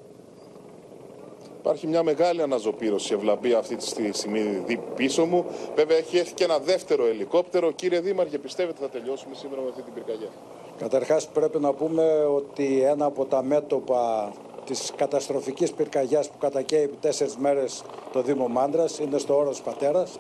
Speaker 3: Υπάρχει μια μεγάλη αναζωπήρωση ευλαμπία αυτή τη στιγμή πίσω μου. Βέβαια, έχει έρθει και ένα δεύτερο ελικόπτερο. Κύριε Δήμαρχε, πιστεύετε θα τελειώσουμε σήμερα με αυτή την πυρκαγιά?
Speaker 28: Καταρχάς, πρέπει να πούμε ότι ένα από τα μέτωπα της καταστροφικής πυρκαγιάς που κατακαίει επί τέσσερις μέρες το Δήμο Μάντρας είναι στο Όρος Πατέρας,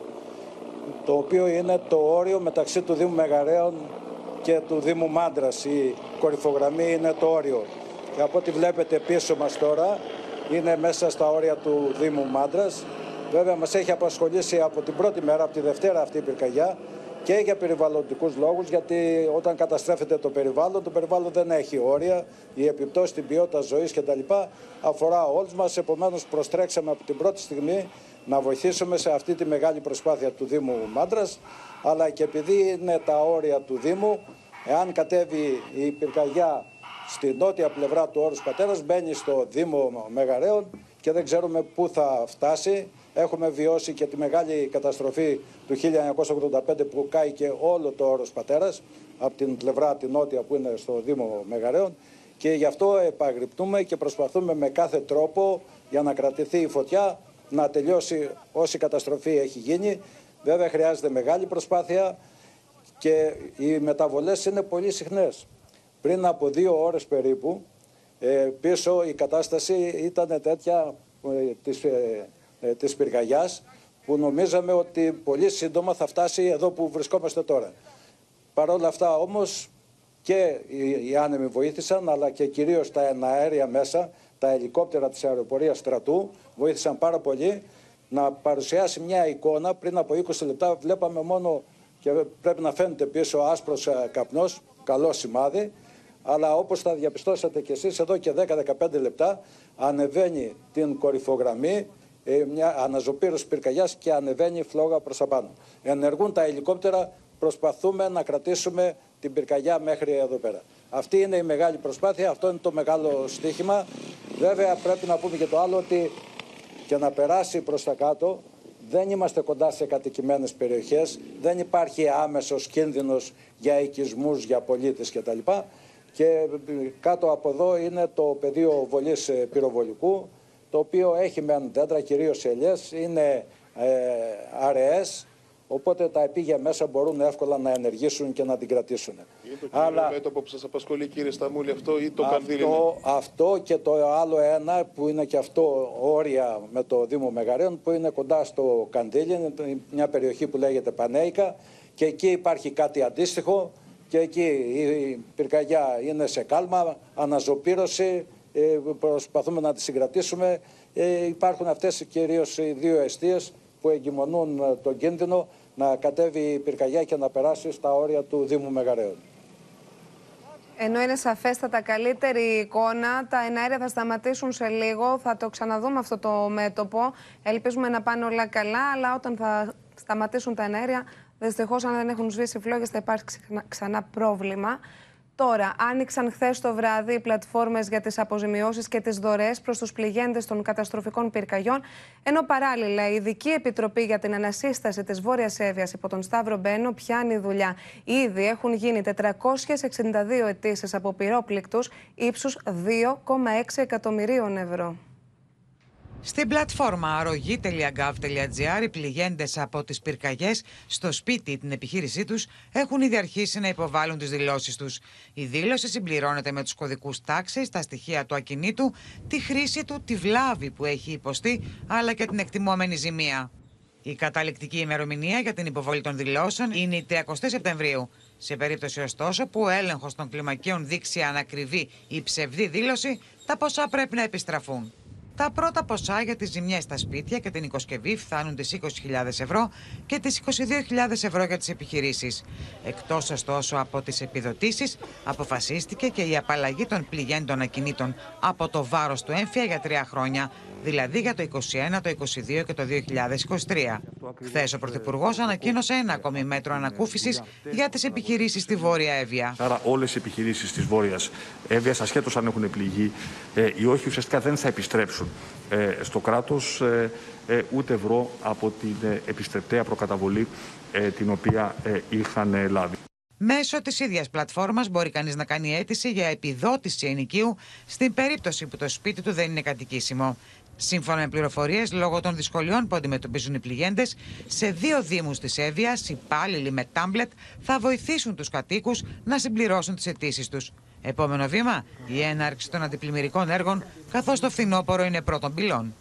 Speaker 28: το οποίο είναι το όριο μεταξύ του Δήμου Μεγαρέων και του Δήμου Μάντρας. Η κορυφογραμμή είναι το όριο. Και από ό,τι βλέπετε πίσω μας τώρα, είναι μέσα στα όρια του Δήμου Μάντρας. Βέβαια μας έχει απασχολήσει από την πρώτη μέρα, από τη Δευτέρα αυτή η πυρκαγιά, και για περιβαλλοντικούς λόγους, γιατί όταν καταστρέφεται το περιβάλλον, το περιβάλλον δεν έχει όρια, η επιπτώση στην ποιότητα ζωής κτλ. Αφορά όλους μας, επομένως προστρέξαμε από την πρώτη στιγμή να βοηθήσουμε σε αυτή τη μεγάλη προσπάθεια του Δήμου Μάντρας, αλλά και επειδή είναι τα όρια του Δήμου, εάν κατέβει η πυρκαγιά στη νότια πλευρά του Όρους Πατέρας, μπαίνει στο Δήμο Μεγαρέων και δεν ξέρουμε πού θα φτάσει. Έχουμε βιώσει και τη μεγάλη καταστροφή του χίλια εννιακόσια ογδόντα πέντε που κάηκε όλο το Όρος Πατέρας από την πλευρά την νότια που είναι στο Δήμο Μεγαρέων, και γι' αυτό επαγρυπνούμε και προσπαθούμε με κάθε τρόπο για να κρατηθεί η φωτιά, να τελειώσει όση καταστροφή έχει γίνει. Βέβαια χρειάζεται μεγάλη προσπάθεια και οι μεταβολές είναι πολύ συχνές. Πριν από δύο ώρες περίπου, ε, πίσω η κατάσταση ήταν τέτοια ε, της, ε, ε, της πυρκαγιάς, που νομίζαμε ότι πολύ σύντομα θα φτάσει εδώ που βρισκόμαστε τώρα. Παρ' όλα αυτά όμως και οι, οι άνεμοι βοήθησαν, αλλά και κυρίως τα εναέρια μέσα, τα ελικόπτερα της αεροπορίας στρατού βοήθησαν πάρα πολύ να παρουσιάσει μια εικόνα. Πριν από είκοσι λεπτά βλέπαμε μόνο, και πρέπει να φαίνεται πίσω, άσπρος καπνός, καλό σημάδι. Αλλά όπως θα διαπιστώσατε κι εσείς, εδώ και δέκα με δεκαπέντε λεπτά ανεβαίνει την κορυφογραμμή, μια αναζωπήρωση πυρκαγιάς, και ανεβαίνει φλόγα προς τα πάνω. Ενεργούν τα ελικόπτερα, προσπαθούμε να κρατήσουμε την πυρκαγιά μέχρι εδώ πέρα. Αυτή είναι η μεγάλη προσπάθεια, αυτό είναι το μεγάλο στοίχημα. Βέβαια πρέπει να πούμε και το άλλο, ότι και να περάσει προς τα κάτω, δεν είμαστε κοντά σε κατοικημένες περιοχές, δεν υπάρχει άμεσος κίνδυνος για οικισμούς, για πολίτες κτλ. Και κάτω από εδώ είναι το πεδίο βολής πυροβολικού, το οποίο έχει μεν δέντρα, κυρίως ελιές, είναι ε, αραιές, οπότε τα επίγεια μέσα μπορούν εύκολα να ενεργήσουν και να την κρατήσουν.
Speaker 3: Είναι το κύριο Αλλά... μέτωπο που σας απασχολεί, κύριε Σταμούλη, αυτό ή το κανδύλι?
Speaker 28: Αυτό, αυτό και το άλλο ένα που είναι και αυτό όρια με το Δήμο Μεγαρέων, που είναι κοντά στο Κανδύλι, είναι μια περιοχή που λέγεται Πανέικα, και εκεί υπάρχει κάτι αντίστοιχο. Και εκεί η πυρκαγιά είναι σε κάλμα, αναζωπήρωση, προσπαθούμε να τη συγκρατήσουμε. Υπάρχουν αυτές κυρίως οι δύο εστίες που εγκυμονούν τον κίνδυνο να κατέβει η πυρκαγιά και να περάσει στα όρια του Δήμου Μεγαρέων.
Speaker 2: Ενώ είναι σαφέστατα καλύτερη η εικόνα, τα εναέρια θα σταματήσουν σε λίγο, θα το ξαναδούμε αυτό το μέτωπο. Ελπίζουμε να πάνε όλα καλά, αλλά όταν θα σταματήσουν τα εναέρια, δυστυχώς, αν δεν έχουν σβήσει φλόγες, θα υπάρξει ξανά πρόβλημα. Τώρα, άνοιξαν χθες το βράδυ οι πλατφόρμες για τις αποζημιώσεις και τις δωρεές προς τους πληγέντες των καταστροφικών πυρκαγιών, ενώ παράλληλα η Ειδική Επιτροπή για την Ανασύσταση της Βόρειας Εύβοιας υπό τον Σταύρο Μπαίνο πιάνει δουλειά. Ήδη έχουν γίνει τετρακόσιες εξήντα δύο αιτήσεις από πυρόπληκτους ύψους δύο κόμμα έξι εκατομμυρίων ευρώ.
Speaker 21: Στην πλατφόρμα αρρωγή τελεία γκαβ τελεία τζι άρ οι πληγέντες από τις πυρκαγιές στο σπίτι την επιχείρησή τους έχουν ήδη αρχίσει να υποβάλουν τις δηλώσεις τους. Η δήλωση συμπληρώνεται με τους κωδικούς τάξης, τα στοιχεία του ακινήτου, τη χρήση του, τη βλάβη που έχει υποστεί, αλλά και την εκτιμόμενη ζημία. Η καταληκτική ημερομηνία για την υποβολή των δηλώσεων είναι η τριαντάτη Σεπτεμβρίου. Σε περίπτωση ωστόσο που ο έλεγχος των κλιμακίων δείξει ανακριβή ή ψευδή δήλωση, τα ποσά πρέπει να επιστραφούν. Τα πρώτα ποσά για τις ζημιές στα σπίτια και την οικοσκευή φτάνουν τις είκοσι χιλιάδες ευρώ και τις είκοσι δύο χιλιάδες ευρώ για τις επιχειρήσεις. Εκτός ωστόσο από τις επιδοτήσεις, αποφασίστηκε και η απαλλαγή των πληγέντων ακινήτων από το βάρος του έμφυα για τρία χρόνια, δηλαδή για το είκοσι ένα, το είκοσι δύο και το δύο χιλιάδες είκοσι τρία. Χθες ο Πρωθυπουργός ανακοίνωσε ένα ακόμη μέτρο ανακούφισης για τις επιχειρήσεις στη Βόρεια Εύβοια.
Speaker 1: Άρα όλες οι επιχειρήσεις της Βόρειας Εύβοιας, ασχέτως αν έχουν πληγεί ε, ή όχι, ουσιαστικά δεν θα επιστρέψουν ε, στο κράτος ε, ε, ούτε ευρώ από την ε, επιστρεπτέα προκαταβολή ε, την οποία ε, είχαν ε, λάβει.
Speaker 21: Μέσω της ίδιας πλατφόρμας μπορεί κανείς να κάνει αίτηση για επιδότηση ενοικίου στην περίπτωση που το σπίτι του δεν είναι κατοικήσιμο. Σύμφωνα με πληροφορίες, λόγω των δυσκολιών που αντιμετωπίζουν οι πληγέντες, σε δύο δήμους της Εύβοιας, υπάλληλοι με τάμπλετ θα βοηθήσουν τους κατοίκους να συμπληρώσουν τις αιτήσεις τους. Επόμενο βήμα, η έναρξη των αντιπλημμυρικών έργων, καθώς το φθινόπωρο είναι πρώτων πυλών.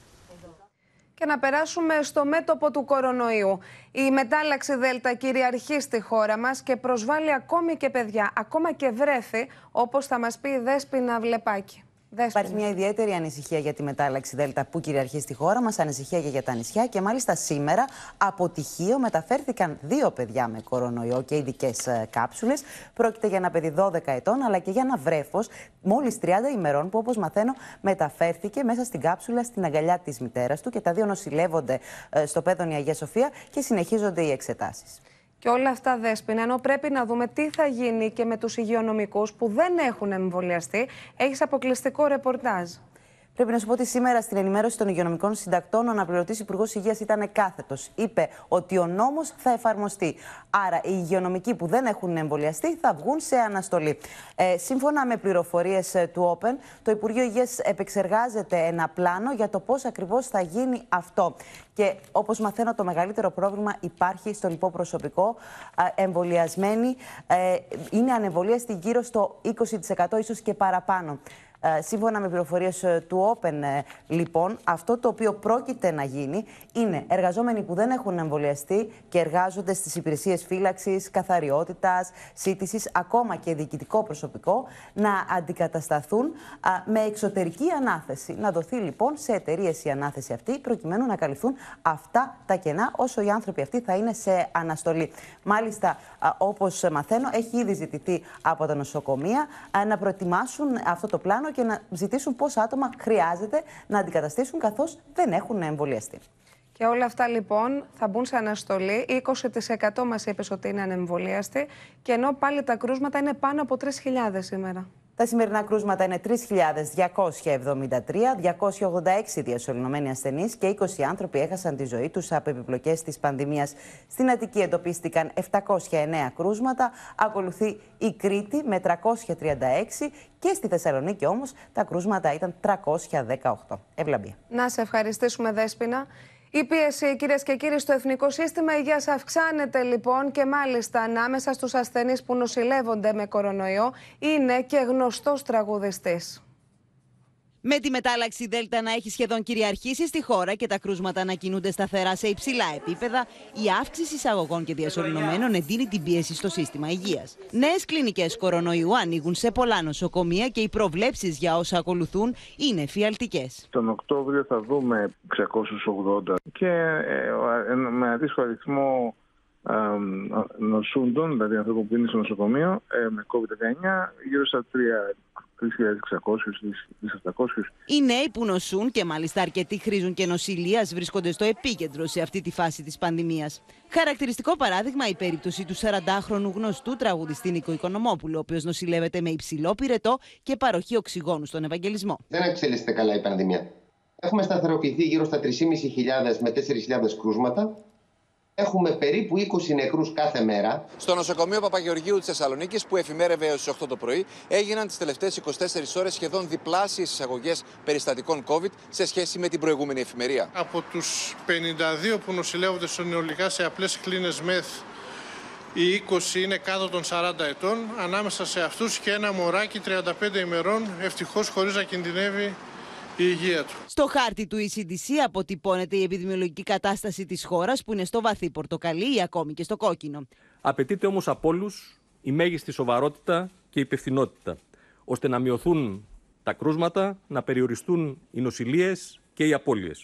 Speaker 2: Και να περάσουμε στο μέτωπο του κορονοϊού. Η μετάλλαξη Δέλτα κυριαρχεί στη χώρα μας και προσβάλλει ακόμη και παιδιά, ακόμα και βρέφη, όπως θα μας πει η Δέσποινα Βλεπάκη.
Speaker 5: Υπάρχει μια ιδιαίτερη ανησυχία για τη μετάλλαξη Δέλτα που κυριαρχεί στη χώρα μας, ανησυχία και για τα νησιά. Και μάλιστα σήμερα από τυχείο μεταφέρθηκαν δύο παιδιά με κορονοϊό και ειδικές κάψουλες. Πρόκειται για ένα παιδί δώδεκα ετών, αλλά και για ένα βρέφος μόλις τριάντα ημερών, που όπως μαθαίνω μεταφέρθηκε μέσα στην κάψουλα στην αγκαλιά της μητέρας του. Και τα δύο νοσηλεύονται στο Πέδωνη Αγία Σοφία και συνεχίζονται οι εξετάσεις.
Speaker 2: Και όλα αυτά, Δέσποινα, ενώ πρέπει να δούμε τι θα γίνει και με τους υγειονομικούς που δεν έχουν εμβολιαστεί, έχεις αποκλειστικό ρεπορτάζ.
Speaker 5: Πρέπει να σου πω ότι σήμερα στην ενημέρωση των υγειονομικών συντακτών ο αναπληρωτής Υπουργός Υγείας ήταν κάθετος. Είπε ότι ο νόμος θα εφαρμοστεί. Άρα οι υγειονομικοί που δεν έχουν εμβολιαστεί θα βγουν σε αναστολή. Ε, σύμφωνα με πληροφορίες του Open, το Υπουργείο Υγείας επεξεργάζεται ένα πλάνο για το πώς ακριβώς θα γίνει αυτό. Και όπως μαθαίνω, το μεγαλύτερο πρόβλημα υπάρχει στο λοιπό προσωπικό. Ε, εμβολιασμένοι ε, είναι ανεμβολίαστοι γύρω στο είκοσι τοις εκατό, ίσως και παραπάνω. Ε, σύμφωνα με πληροφορίες ε, του Open, ε, λοιπόν, αυτό το οποίο πρόκειται να γίνει είναι εργαζόμενοι που δεν έχουν εμβολιαστεί και εργάζονται στις υπηρεσίες φύλαξης, καθαριότητας, σύτησης, ακόμα και διοικητικό προσωπικό, να αντικατασταθούν α, με εξωτερική ανάθεση. Να δοθεί λοιπόν σε εταιρείες η ανάθεση αυτή, προκειμένου να καλυφθούν αυτά τα κενά, όσο οι άνθρωποι αυτοί θα είναι σε αναστολή. Μάλιστα, α, όπως μαθαίνω, έχει ήδη ζητηθεί από τα νοσοκομεία α, να προετοιμάσουν αυτό το πλάνο και να ζητήσουν πόσα άτομα χρειάζεται να αντικαταστήσουν, καθώς δεν έχουν εμβολιαστεί.
Speaker 2: Και όλα αυτά λοιπόν θα μπουν σε αναστολή. είκοσι τοις εκατό μας είπες ότι είναι ανεμβολίαστοι, και ενώ πάλι τα κρούσματα είναι πάνω από τρεις χιλιάδες σήμερα.
Speaker 5: Τα σημερινά κρούσματα είναι τρεις χιλιάδες διακόσια εβδομήντα τρία, διακόσια ογδόντα έξι διασωληνωμένοι ασθενείς και είκοσι άνθρωποι έχασαν τη ζωή τους από επιπλοκές της πανδημίας. Στην Αττική εντοπίστηκαν επτακόσια εννέα κρούσματα, ακολουθεί η Κρήτη με τριακόσια τριάντα έξι και στη Θεσσαλονίκη όμως τα κρούσματα ήταν τριακόσια δεκαοκτώ. Ευλαμπία.
Speaker 2: Να σε ευχαριστήσουμε, Δέσποινα. Η πίεση, κυρίες και κύριοι, στο Εθνικό Σύστημα Υγείας αυξάνεται λοιπόν, και μάλιστα ανάμεσα στους ασθενείς που νοσηλεύονται με κορονοϊό είναι και γνωστός τραγουδιστής.
Speaker 6: Με τη μετάλλαξη Δέλτα να έχει σχεδόν κυριαρχήσει στη χώρα και τα κρούσματα να κινούνται σταθερά σε υψηλά επίπεδα, η αύξηση εισαγωγών και διασωληνωμένων εντείνει την πίεση στο σύστημα υγείας. Νέες κλινικές κορονοϊού ανοίγουν σε πολλά νοσοκομεία και οι προβλέψεις για όσα ακολουθούν είναι εφιαλτικές.
Speaker 7: Τον Οκτώβριο θα δούμε εξακόσιους ογδόντα και ε, με αντίστοιχο αριθμό ε, νοσούντων, δηλαδή ανθρώπων που είναι στο νοσοκομείο ε, με κόβιντ δεκαεννιά, γύρω στα τρεις χιλιάδες εξακόσιους με τρεις χιλιάδες επτακόσιους.
Speaker 6: Οι νέοι που νοσούν και μάλιστα αρκετοί χρήζουν και νοσηλείας βρίσκονται στο επίκεντρο σε αυτή τη φάση της πανδημίας. Χαρακτηριστικό παράδειγμα η περίπτωση του σαραντάχρονου γνωστού τραγουδιστή Νίκο Οικονομόπουλου, ο οποίος νοσηλεύεται με υψηλό πυρετό και παροχή οξυγόνου στον Ευαγγελισμό.
Speaker 8: Δεν εξελίσσεται καλά η πανδημία. Έχουμε σταθεροποιηθεί γύρω στα τρεις χιλιάδες πεντακόσια με τέσσερις χιλιάδες κρούσματα. Έχουμε περίπου είκοσι νεκρούς κάθε μέρα.
Speaker 9: Στο νοσοκομείο Παπαγεωργίου της Θεσσαλονίκης, που εφημέρευε έως τις οκτώ το πρωί, έγιναν τις τελευταίες είκοσι τέσσερις ώρες σχεδόν διπλάσιες εισαγωγές περιστατικών COVID σε σχέση με την προηγούμενη εφημερία.
Speaker 10: Από τους πενήντα δύο που νοσηλεύονται συνολικά σε απλές κλίνες ΜΕΘ, οι είκοσι είναι κάτω των σαράντα ετών. Ανάμεσα σε αυτούς και ένα μωράκι τριάντα πέντε ημερών, ευτυχώς χωρίς να κινδυνεύει η υγεία του.
Speaker 6: Στο χάρτη του ι σι ντι σι αποτυπώνεται η επιδημιολογική κατάσταση της χώρας, που είναι στο βαθύ πορτοκαλί ή ακόμη και στο κόκκινο.
Speaker 22: Απαιτείται όμως από όλους η μέγιστη σοβαρότητα και υπευθυνότητα, ώστε να μειωθούν τα κρούσματα, να περιοριστούν οι νοσηλίες και οι απώλειες.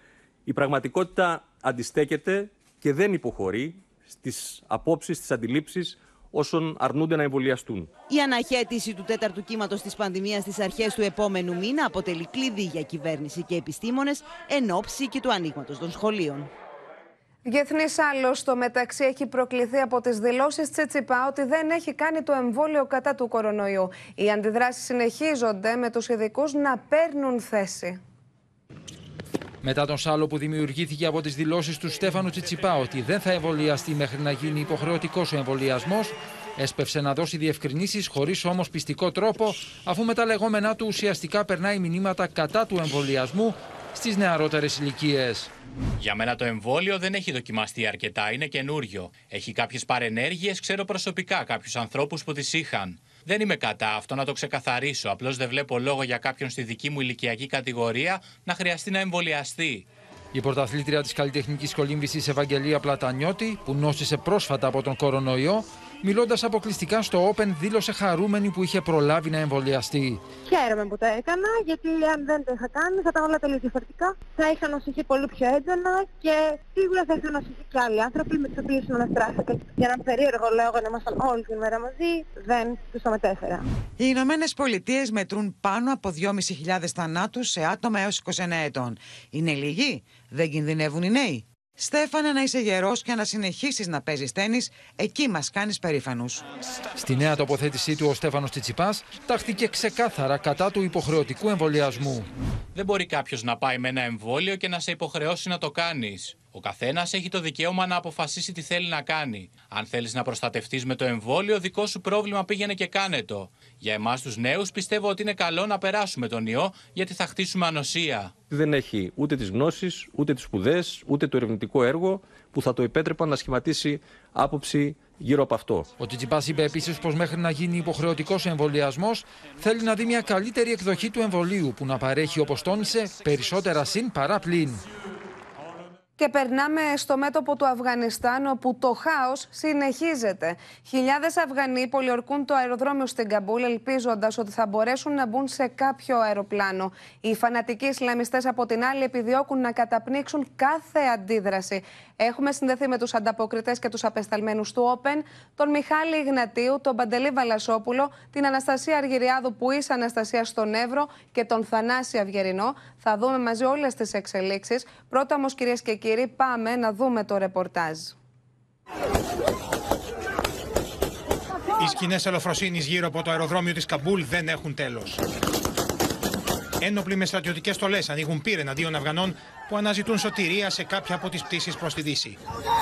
Speaker 22: Η πραγματικότητα αντιστέκεται και δεν υποχωρεί στις απόψεις, στις αντιλήψεις όσων αρνούνται να εμβολιαστούν.
Speaker 6: Η αναχέτηση του τέταρτου κύματος της πανδημίας στις αρχές του επόμενου μήνα αποτελεί κλειδί για κυβέρνηση και επιστήμονες εν ώψη και του ανοίγματος των σχολείων.
Speaker 2: Διεθνής άλλος στο μεταξύ έχει προκληθεί από τις δηλώσεις Τσιτσιπά ότι δεν έχει κάνει το εμβόλιο κατά του κορονοϊού. Οι αντιδράσεις συνεχίζονται, με τους ειδικούς να παίρνουν θέση.
Speaker 11: Μετά τον σάλο που δημιουργήθηκε από τις δηλώσεις του Στέφανου Τσιτσιπά ότι δεν θα εμβολιαστεί μέχρι να γίνει υποχρεωτικός ο εμβολιασμός, έσπευσε να δώσει διευκρινήσεις χωρίς όμως πιστικό τρόπο, αφού με τα λεγόμενά του ουσιαστικά περνάει μηνύματα κατά του εμβολιασμού στις νεαρότερες ηλικίες.
Speaker 12: Για μένα το εμβόλιο δεν έχει δοκιμαστεί αρκετά, είναι καινούριο. Έχει κάποιες παρενέργειες, ξέρω προσωπικά κάποιους ανθρώπους που τις είχαν. Δεν είμαι κατά, αυτό να το ξεκαθαρίσω. Απλώς δεν βλέπω λόγο για κάποιον στη δική μου ηλικιακή κατηγορία να χρειαστεί να εμβολιαστεί.
Speaker 11: Η πρωταθλήτρια της καλλιτεχνικής κολύμβησης Ευαγγελία Πλατανιώτη, που νόσησε πρόσφατα από τον κορονοϊό, μιλώντας αποκλειστικά στο Open, δήλωσε χαρούμενη που είχε προλάβει να εμβολιαστεί.
Speaker 14: Χαίρομαι που το έκανα, γιατί αν δεν το είχα κάνει θα τα όλα τελείως διαφορετικά. Θα είχα νοσηθεί πολύ πιο έντονα και σίγουρα θα είχαν νοσηθεί και άλλοι άνθρωποι με τους οποίους συναναστράφηκα. Για έναν περίεργο λόγο να ήμασταν όλη την μέρα μαζί, δεν τους το μετέφερα.
Speaker 21: Οι Ηνωμένες Πολιτείες μετρούν πάνω από δυόμισι χιλιάδες θανάτους σε άτομα έως είκοσι εννέα ετών. Είναι λίγοι? Δεν κινδυνεύουν οι νέοι? Στέφανε, να είσαι γερός και να συνεχίσεις να παίζεις τένις, εκεί μας κάνεις περήφανους.
Speaker 11: Στη νέα τοποθέτησή του ο Στέφανος Τσιτσιπάς τάχθηκε ξεκάθαρα κατά του υποχρεωτικού εμβολιασμού.
Speaker 12: Δεν μπορεί κάποιος να πάει με ένα εμβόλιο και να σε υποχρεώσει να το κάνεις. Ο καθένας έχει το δικαίωμα να αποφασίσει τι θέλει να κάνει. Αν θέλεις να προστατευτείς με το εμβόλιο, δικό σου πρόβλημα, πήγαινε και κάνε το. Για εμάς τους νέους πιστεύω ότι είναι καλό να περάσουμε τον ιό, γιατί θα χτίσουμε ανοσία.
Speaker 22: Δεν έχει ούτε τις γνώσεις, ούτε τις σπουδές, ούτε το ερευνητικό έργο που θα το επέτρεπαν να σχηματίσει άποψη γύρω από αυτό.
Speaker 11: Ο Τσιτσιπάς είπε επίσης πως μέχρι να γίνει υποχρεωτικός ο εμβολιασμός, θέλει να δει μια καλύτερη εκδοχή του εμβολίου που να παρέχει, όπως τόνισε, περισσότερα συν παρά πλην.
Speaker 2: Και περνάμε στο μέτωπο του Αφγανιστάν, όπου το χάος συνεχίζεται. Χιλιάδες Αφγανοί πολιορκούν το αεροδρόμιο στην Καμπούλ, ελπίζοντας ότι θα μπορέσουν να μπουν σε κάποιο αεροπλάνο. Οι φανατικοί Ισλαμιστές, από την άλλη, επιδιώκουν να καταπνίξουν κάθε αντίδραση. Έχουμε συνδεθεί με τους ανταποκριτές και τους απεσταλμένους του Open, τον Μιχάλη Ιγνατίου, τον Παντελή Βαλασόπουλο, την Αναστασία Αργυριάδου, που είσαι Αναστασία στον Εύρο, και τον Θανάση Αυγερινό. Θα δούμε μαζί όλες τις εξελίξεις. Πρώτα όμως, κυρίες και κύριοι, κύριοι, πάμε να δούμε το ρεπορτάζ.
Speaker 4: Οι σκηνές ελοφροσύνης γύρω από το αεροδρόμιο της Καμπούλ δεν έχουν τέλος. Ένοπλοι με στρατιωτικές στολές ανοίγουν πύρ εναντίον Αφγανών που αναζητούν σωτηρία σε κάποια από τις πτήσεις προς τη Δύση.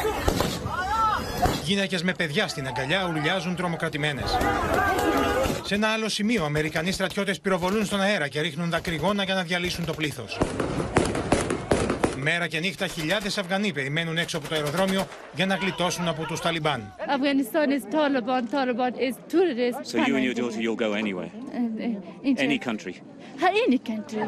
Speaker 4: Γυναίκες με παιδιά στην αγκαλιά ουρλιάζουν τρομοκρατημένες. Σε ένα άλλο σημείο, Αμερικανοί στρατιώτες πυροβολούν στον αέρα και ρίχνουν δακρυγόνα για να διαλύσουν το πλήθος. Μέρα και νύχτα χιλιάδες Αφγανοί περιμένουν έξω από το αεροδρόμιο για να γλιτώσουν από τους Ταλιμπάν.
Speaker 13: Afghanistan is Taliban, Taliban is terrorist.
Speaker 15: So you and your daughter, you'll go anywhere? Any country?
Speaker 13: Any country.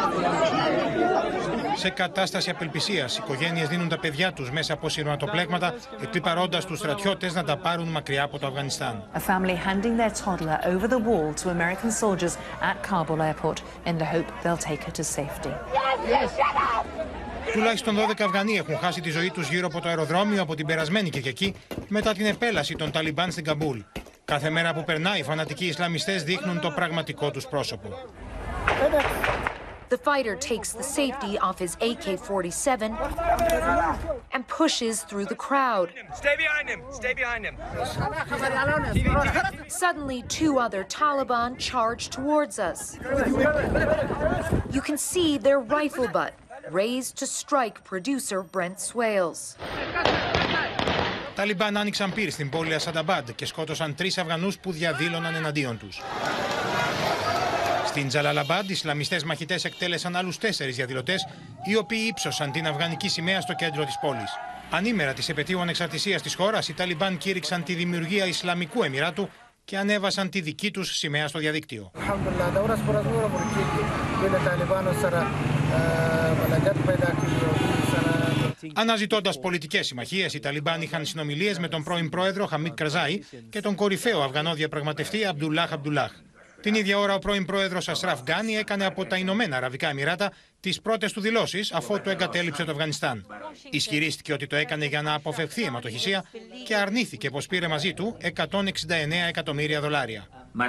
Speaker 4: Σε κατάσταση απελπισίας, οι οικογένειες δίνουν τα παιδιά τους μέσα από σειρματοπλέγματα, εκλιπαρώντας τους στρατιώτες να τα πάρουν μακριά από το Αφγανιστάν.
Speaker 16: A family handing their toddler over the wall to American soldiers at Kabul airport in the hope they'll take her to safety.
Speaker 4: Τουλάχιστον δώδεκα Αφγανοί έχουν χάσει τη ζωή τους γύρω από το αεροδρόμιο από την περασμένη Κυριακή μετά την επέλαση των Ταλιμπάν στην Καμπούλ. Κάθε μέρα που περνάει, οι φανατικοί Ισλαμιστές δείχνουν το πραγματικό τους πρόσωπο.
Speaker 17: The fighter takes the safety off his A K forty-seven and pushes through the crowd.
Speaker 18: Stay behind him. Stay behind him.
Speaker 17: Suddenly, two other Taliban charge towards us. You can see their rifle butt raised to strike producer Brent Swales.
Speaker 4: Ταλιμπάν άνοιξαν πυρ στην πόλη Ασανταμπάντ και σκότωσαν τρεις Αφγανούς που διαδήλωναν εναντίον τους. Στην Τζαλαλαμπάντ, οι Ισλαμιστές μαχητές εκτέλεσαν άλλους τέσσερις διαδηλωτές, οι οποίοι ύψωσαν την αφγανική σημαία στο κέντρο της πόλης. Ανήμερα της επετείου ανεξαρτησίας της χώρας, οι Ταλιμπάν κήρυξαν τη δημιουργία Ισλαμικού Εμιράτου και ανέβασαν τη δική τους σημαία στο διαδίκτυο. Αναζητώντας πολιτικές συμμαχίες, οι Ταλιμπάν είχαν συνομιλίες με τον πρώην πρόεδρο Χαμίτ Καρζάι και τον κορυφαίο Αφγανό διαπραγματευτή Αμπντουλάχ Αμπντουλάχ. Την ίδια ώρα, ο πρώην πρόεδρος Ασράφ Γκάνι έκανε από τα Ηνωμένα Αραβικά Εμιράτα τις πρώτες του δηλώσεις αφότου εγκατέλειψε το Αφγανιστάν. Ισχυρίστηκε ότι το έκανε για να αποφευχθεί αιματοχυσία και αρνήθηκε πως πήρε μαζί του εκατόν εξήντα εννέα εκατομμύρια δολάρια.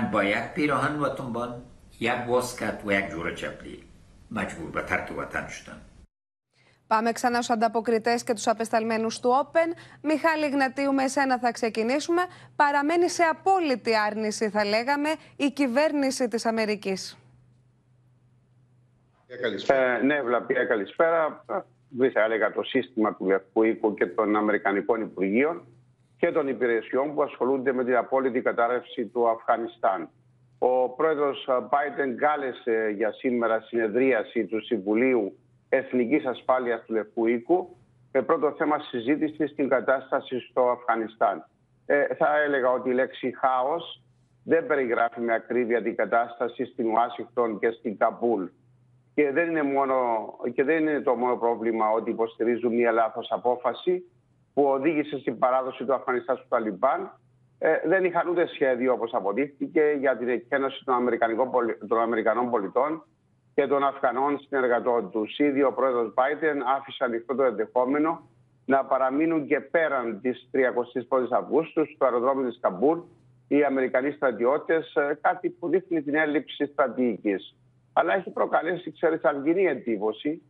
Speaker 2: Πάμε ξανά στους ανταποκριτές και τους απεσταλμένους του Όπεν. Μιχάλη Γνατίου, με εσένα θα ξεκινήσουμε. Παραμένει σε απόλυτη άρνηση, θα λέγαμε, η κυβέρνηση της Αμερικής.
Speaker 19: Ε, ναι, Βλαπία, καλησπέρα. Δεν θα έλεγα το σύστημα του Λευκού Οίκου και των Αμερικανικών Υπουργείων και των υπηρεσιών που ασχολούνται με την απόλυτη κατάρρευση του Αφγανιστάν. Ο πρόεδρος Biden κάλεσε για σήμερα συνεδρίαση του Συμβουλίου Εθνικής Ασφάλειας του Λευκού Οίκου με πρώτο θέμα συζήτηση στην κατάσταση στο Αφγανιστάν. Ε, θα έλεγα ότι η λέξη χάος δεν περιγράφει με ακρίβεια την κατάσταση στην Ουάσιγκτον και στην Καμπούλ. Και δεν είναι, μόνο, και δεν είναι το μόνο πρόβλημα ότι υποστηρίζουν μια λάθος απόφαση που οδήγησε στην παράδοση του Αφγανιστάν στους Ταλιμπάν. Ε, δεν είχαν ούτε σχέδιο, όπως αποδείχθηκε, για την εκένωση των, των Αμερικανών πολιτών και των Αφγανών συνεργατών του. Ήδη ο πρόεδρος Biden άφησε ανοιχτό το ενδεχόμενο να παραμείνουν και πέραν της τριαντάης πρώτης Αυγούστου στο αεροδρόμιο της Καμπούλ οι Αμερικανοί στρατιώτες, κάτι που δείχνει την έλλειψη στρατηγικής. Αλλά έχει προκαλέσει, ξέρετε, αλγινή εντύπωση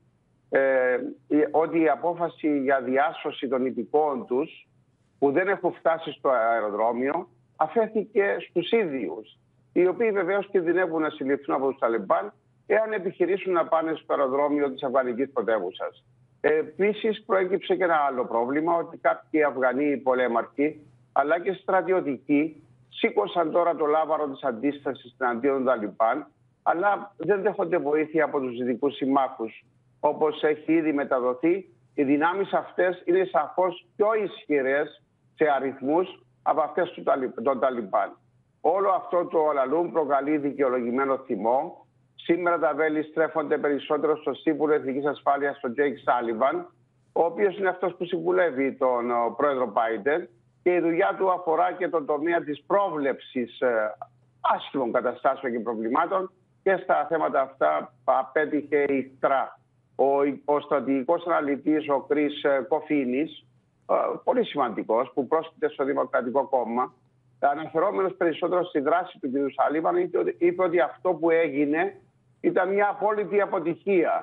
Speaker 19: ε, ότι η απόφαση για διάσωση των υπηκόων τους που δεν έχουν φτάσει στο αεροδρόμιο αφέθηκε στους ίδιους, οι οποίοι βεβαίως κινδυνεύουν να συλληφθούν από τους Ταλιμπάν εάν επιχειρήσουν να πάνε στο αεροδρόμιο της αφγανικής πρωτεύουσας. Επίσης, προέκυψε και ένα άλλο πρόβλημα, ότι κάποιοι Αφγανοί πολέμαρχοι αλλά και στρατιωτικοί σήκωσαν τώρα το λάβαρο της αντίστασης εναντίον των Ταλιμπάν, αλλά δεν δέχονται βοήθεια από τους δυτικούς συμμάχους. Όπως έχει ήδη μεταδοθεί, οι δυνάμεις αυτές είναι σαφώς πιο ισχυρές σε αριθμούς από αυτές των Ταλιμπάν. Όλο αυτό το ολαλούμ προκαλεί δικαιολογημένο θυμό. Σήμερα τα βέλη στρέφονται περισσότερο στο σύμβουλο Εθνικής Ασφάλειας, τον Τζέικ Σάλιβαν, ο οποίος είναι αυτός που συμβουλεύει τον πρόεδρο Biden, και η δουλειά του αφορά και τον τομέα της πρόβλεψης ε, άσχημων καταστάσεων και προβλημάτων, και στα θέματα αυτά απέτυχε ηχτρά. Ο, ο στρατηγικός αναλυτής, ο Κρίς Κοφίνης, ε, πολύ σημαντικός, που πρόσκειται στο Δημοκρατικό Κόμμα, αναφερόμενος περισσότερο στη δράση του κ. Σάλιβαν, είπε ότι αυτό που έγινε ήταν μια απόλυτη αποτυχία.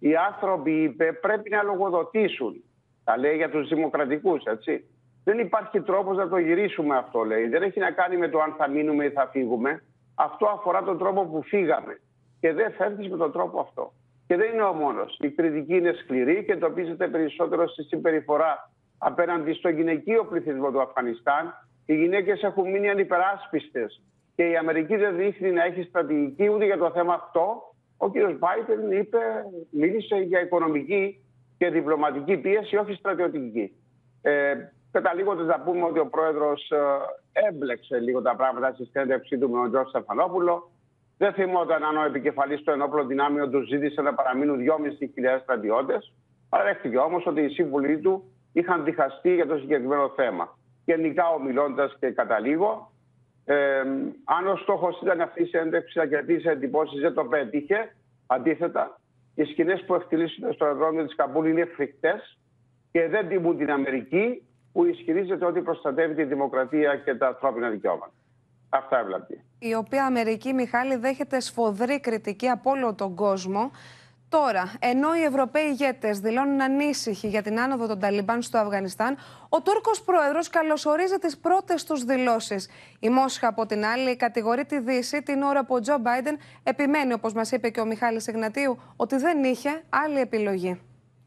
Speaker 19: οι άνθρωποι, είπε, πρέπει να λογοδοτήσουν. Τα λέει για τους δημοκρατικούς, έτσι. Δεν υπάρχει τρόπος να το γυρίσουμε αυτό, λέει. Δεν έχει να κάνει με το αν θα μείνουμε ή θα φύγουμε. Αυτό αφορά τον τρόπο που φύγαμε. Και δεν φεύγεις με τον τρόπο αυτό. Και δεν είναι ο μόνος. Η κριτική είναι σκληρή και εντοπίζεται περισσότερο στη συμπεριφορά απέναντι στο γυναικείο πληθυσμό του Αφγανιστάν. Οι γυναίκες έχουν μείνει ανυπεράσπιστες. Και η Αμερική δεν δείχνει να έχει στρατηγική ούτε για το θέμα αυτό. Ο κ. Biden είπε, μίλησε για οικονομική και διπλωματική πίεση, όχι στρατιωτική. Ε, Καταλήγοντας να πούμε ότι ο πρόεδρος ε, έμπλεξε λίγο τα πράγματα στη συνέντευξή του με τον Τζορτζ Στεφανόπουλο. Δεν θυμόταν αν ο επικεφαλής των ενόπλων δυνάμεων του ζήτησε να παραμείνουν δυόμισι χιλιάδες στρατιώτες. Παραδέχτηκε όμως ότι οι σύμβουλοι του είχαν διχαστεί για το συγκεκριμένο θέμα. Γενικά ομιλώντας και καταλήγω, ε, αν ο στόχος ήταν αυτή η συνέντευξη να κερδίσει εντυπώσεις, δεν το πέτυχε. Αντίθετα, οι σκηνές που εκτελήσονται στο αεροδρόμιο της Καμπούλ είναι φρικτές και δεν τιμούν την Αμερική, που ισχυρίζεται ότι προστατεύει τη δημοκρατία και τα ανθρώπινα δικαιώματα. Αυτά έβλαπτει.
Speaker 2: Η οποία Αμερική, Μιχάλη, δέχεται σφοδρή κριτική από όλο τον κόσμο. Τώρα, ενώ οι Ευρωπαίοι ηγέτες δηλώνουν ανήσυχοι για την άνοδο των Ταλιμπάν στο Αφγανιστάν, ο Τούρκος πρόεδρος καλωσορίζει τις πρώτες τους δηλώσεις. Η Μόσχα, από την άλλη, κατηγορεί τη Δύση την ώρα που ο Τζο Μπάιντεν επιμένει, όπως μας είπε και ο Μιχάλης Ιγνατίου, ότι δεν είχε άλλη επιλογή.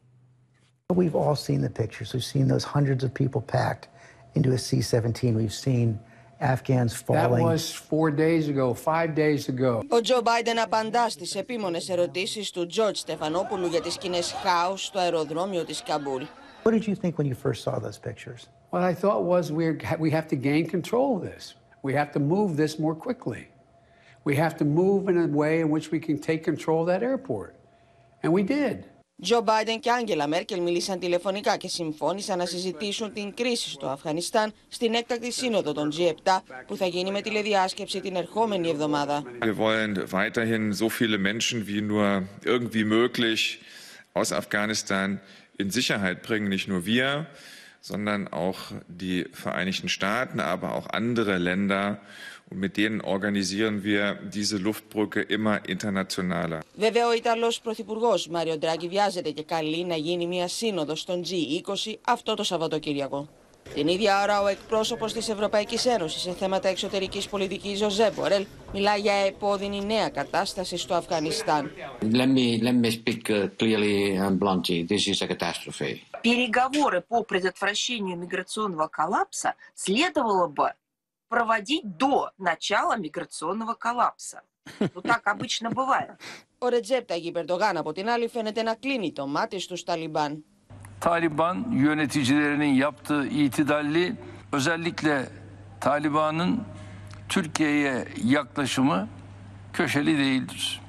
Speaker 3: We've all seen the pictures. We've seen those hundreds of people packed into a C seventeen. We've seen Afghans falling.
Speaker 20: That was four days ago, five days ago.
Speaker 6: Ο Τζο Μπάιντεν απαντά στις επίμονες ερωτήσεις του Τζορτζ Στεφανόπουλου για τις σκηνές χάους στο αεροδρόμιο της Καμπούλ.
Speaker 3: What did you think when you first saw those pictures?
Speaker 20: What I thought was we we have to gain control of this. We have to move this more quickly. We have to move in a way in which we can take control of that airport. And we did.
Speaker 6: Τζο Μπάιντεν και Άγγελα Μέρκελ μίλησαν τηλεφωνικά και συμφώνησαν να συζητήσουν την κρίση στο Αφγανιστάν στην έκτακτη σύνοδο των τζι επτά που θα γίνει με τηλεδιάσκεψη την ερχόμενη εβδομάδα.
Speaker 23: Wir wollen weiterhin so viele Menschen wie nur irgendwie möglich aus Afghanistan in Sicherheit bringen, nicht nur wir, sondern auch die Vereinigten Staaten, aber auch andere Länder. Und mit denen organisieren wir diese Luftbrücke immer internationaler.
Speaker 6: Βέβαια, ο Ιταλός Πρωθυπουργός Μάριο Ντράγκη βιάζεται και καλεί να γίνει μια σύνοδος των τζι είκοσι αυτό το Σαββατοκύριακο. Την ίδια ώρα, ο εκπρόσωπος της Ευρωπαϊκής Ένωσης σε θέματα εξωτερικής πολιτικής, Ζωζέπ Μπορέλ, μιλάει για επώδυνη νέα κατάσταση στο Αφγανιστάν.
Speaker 24: Let me, let me speak clearly and bluntly. This is a catastrophe.
Speaker 25: Переговоры по предотвращению миграционного коллапса следовало бы проводить до начала миграционного коллапса. Ну, так обычно bывает.
Speaker 6: Ο Ρετζέπ Ταγιπ Ερντογάν, από την άλλη, φαίνεται να κλείνει το μάτι στους Ταλιμπάν.
Speaker 26: Taliban yöneticilerinin yaptığı itidalli, özellikle Taliban'ın Türkiye'ye yaklaşımı köşeli değildir.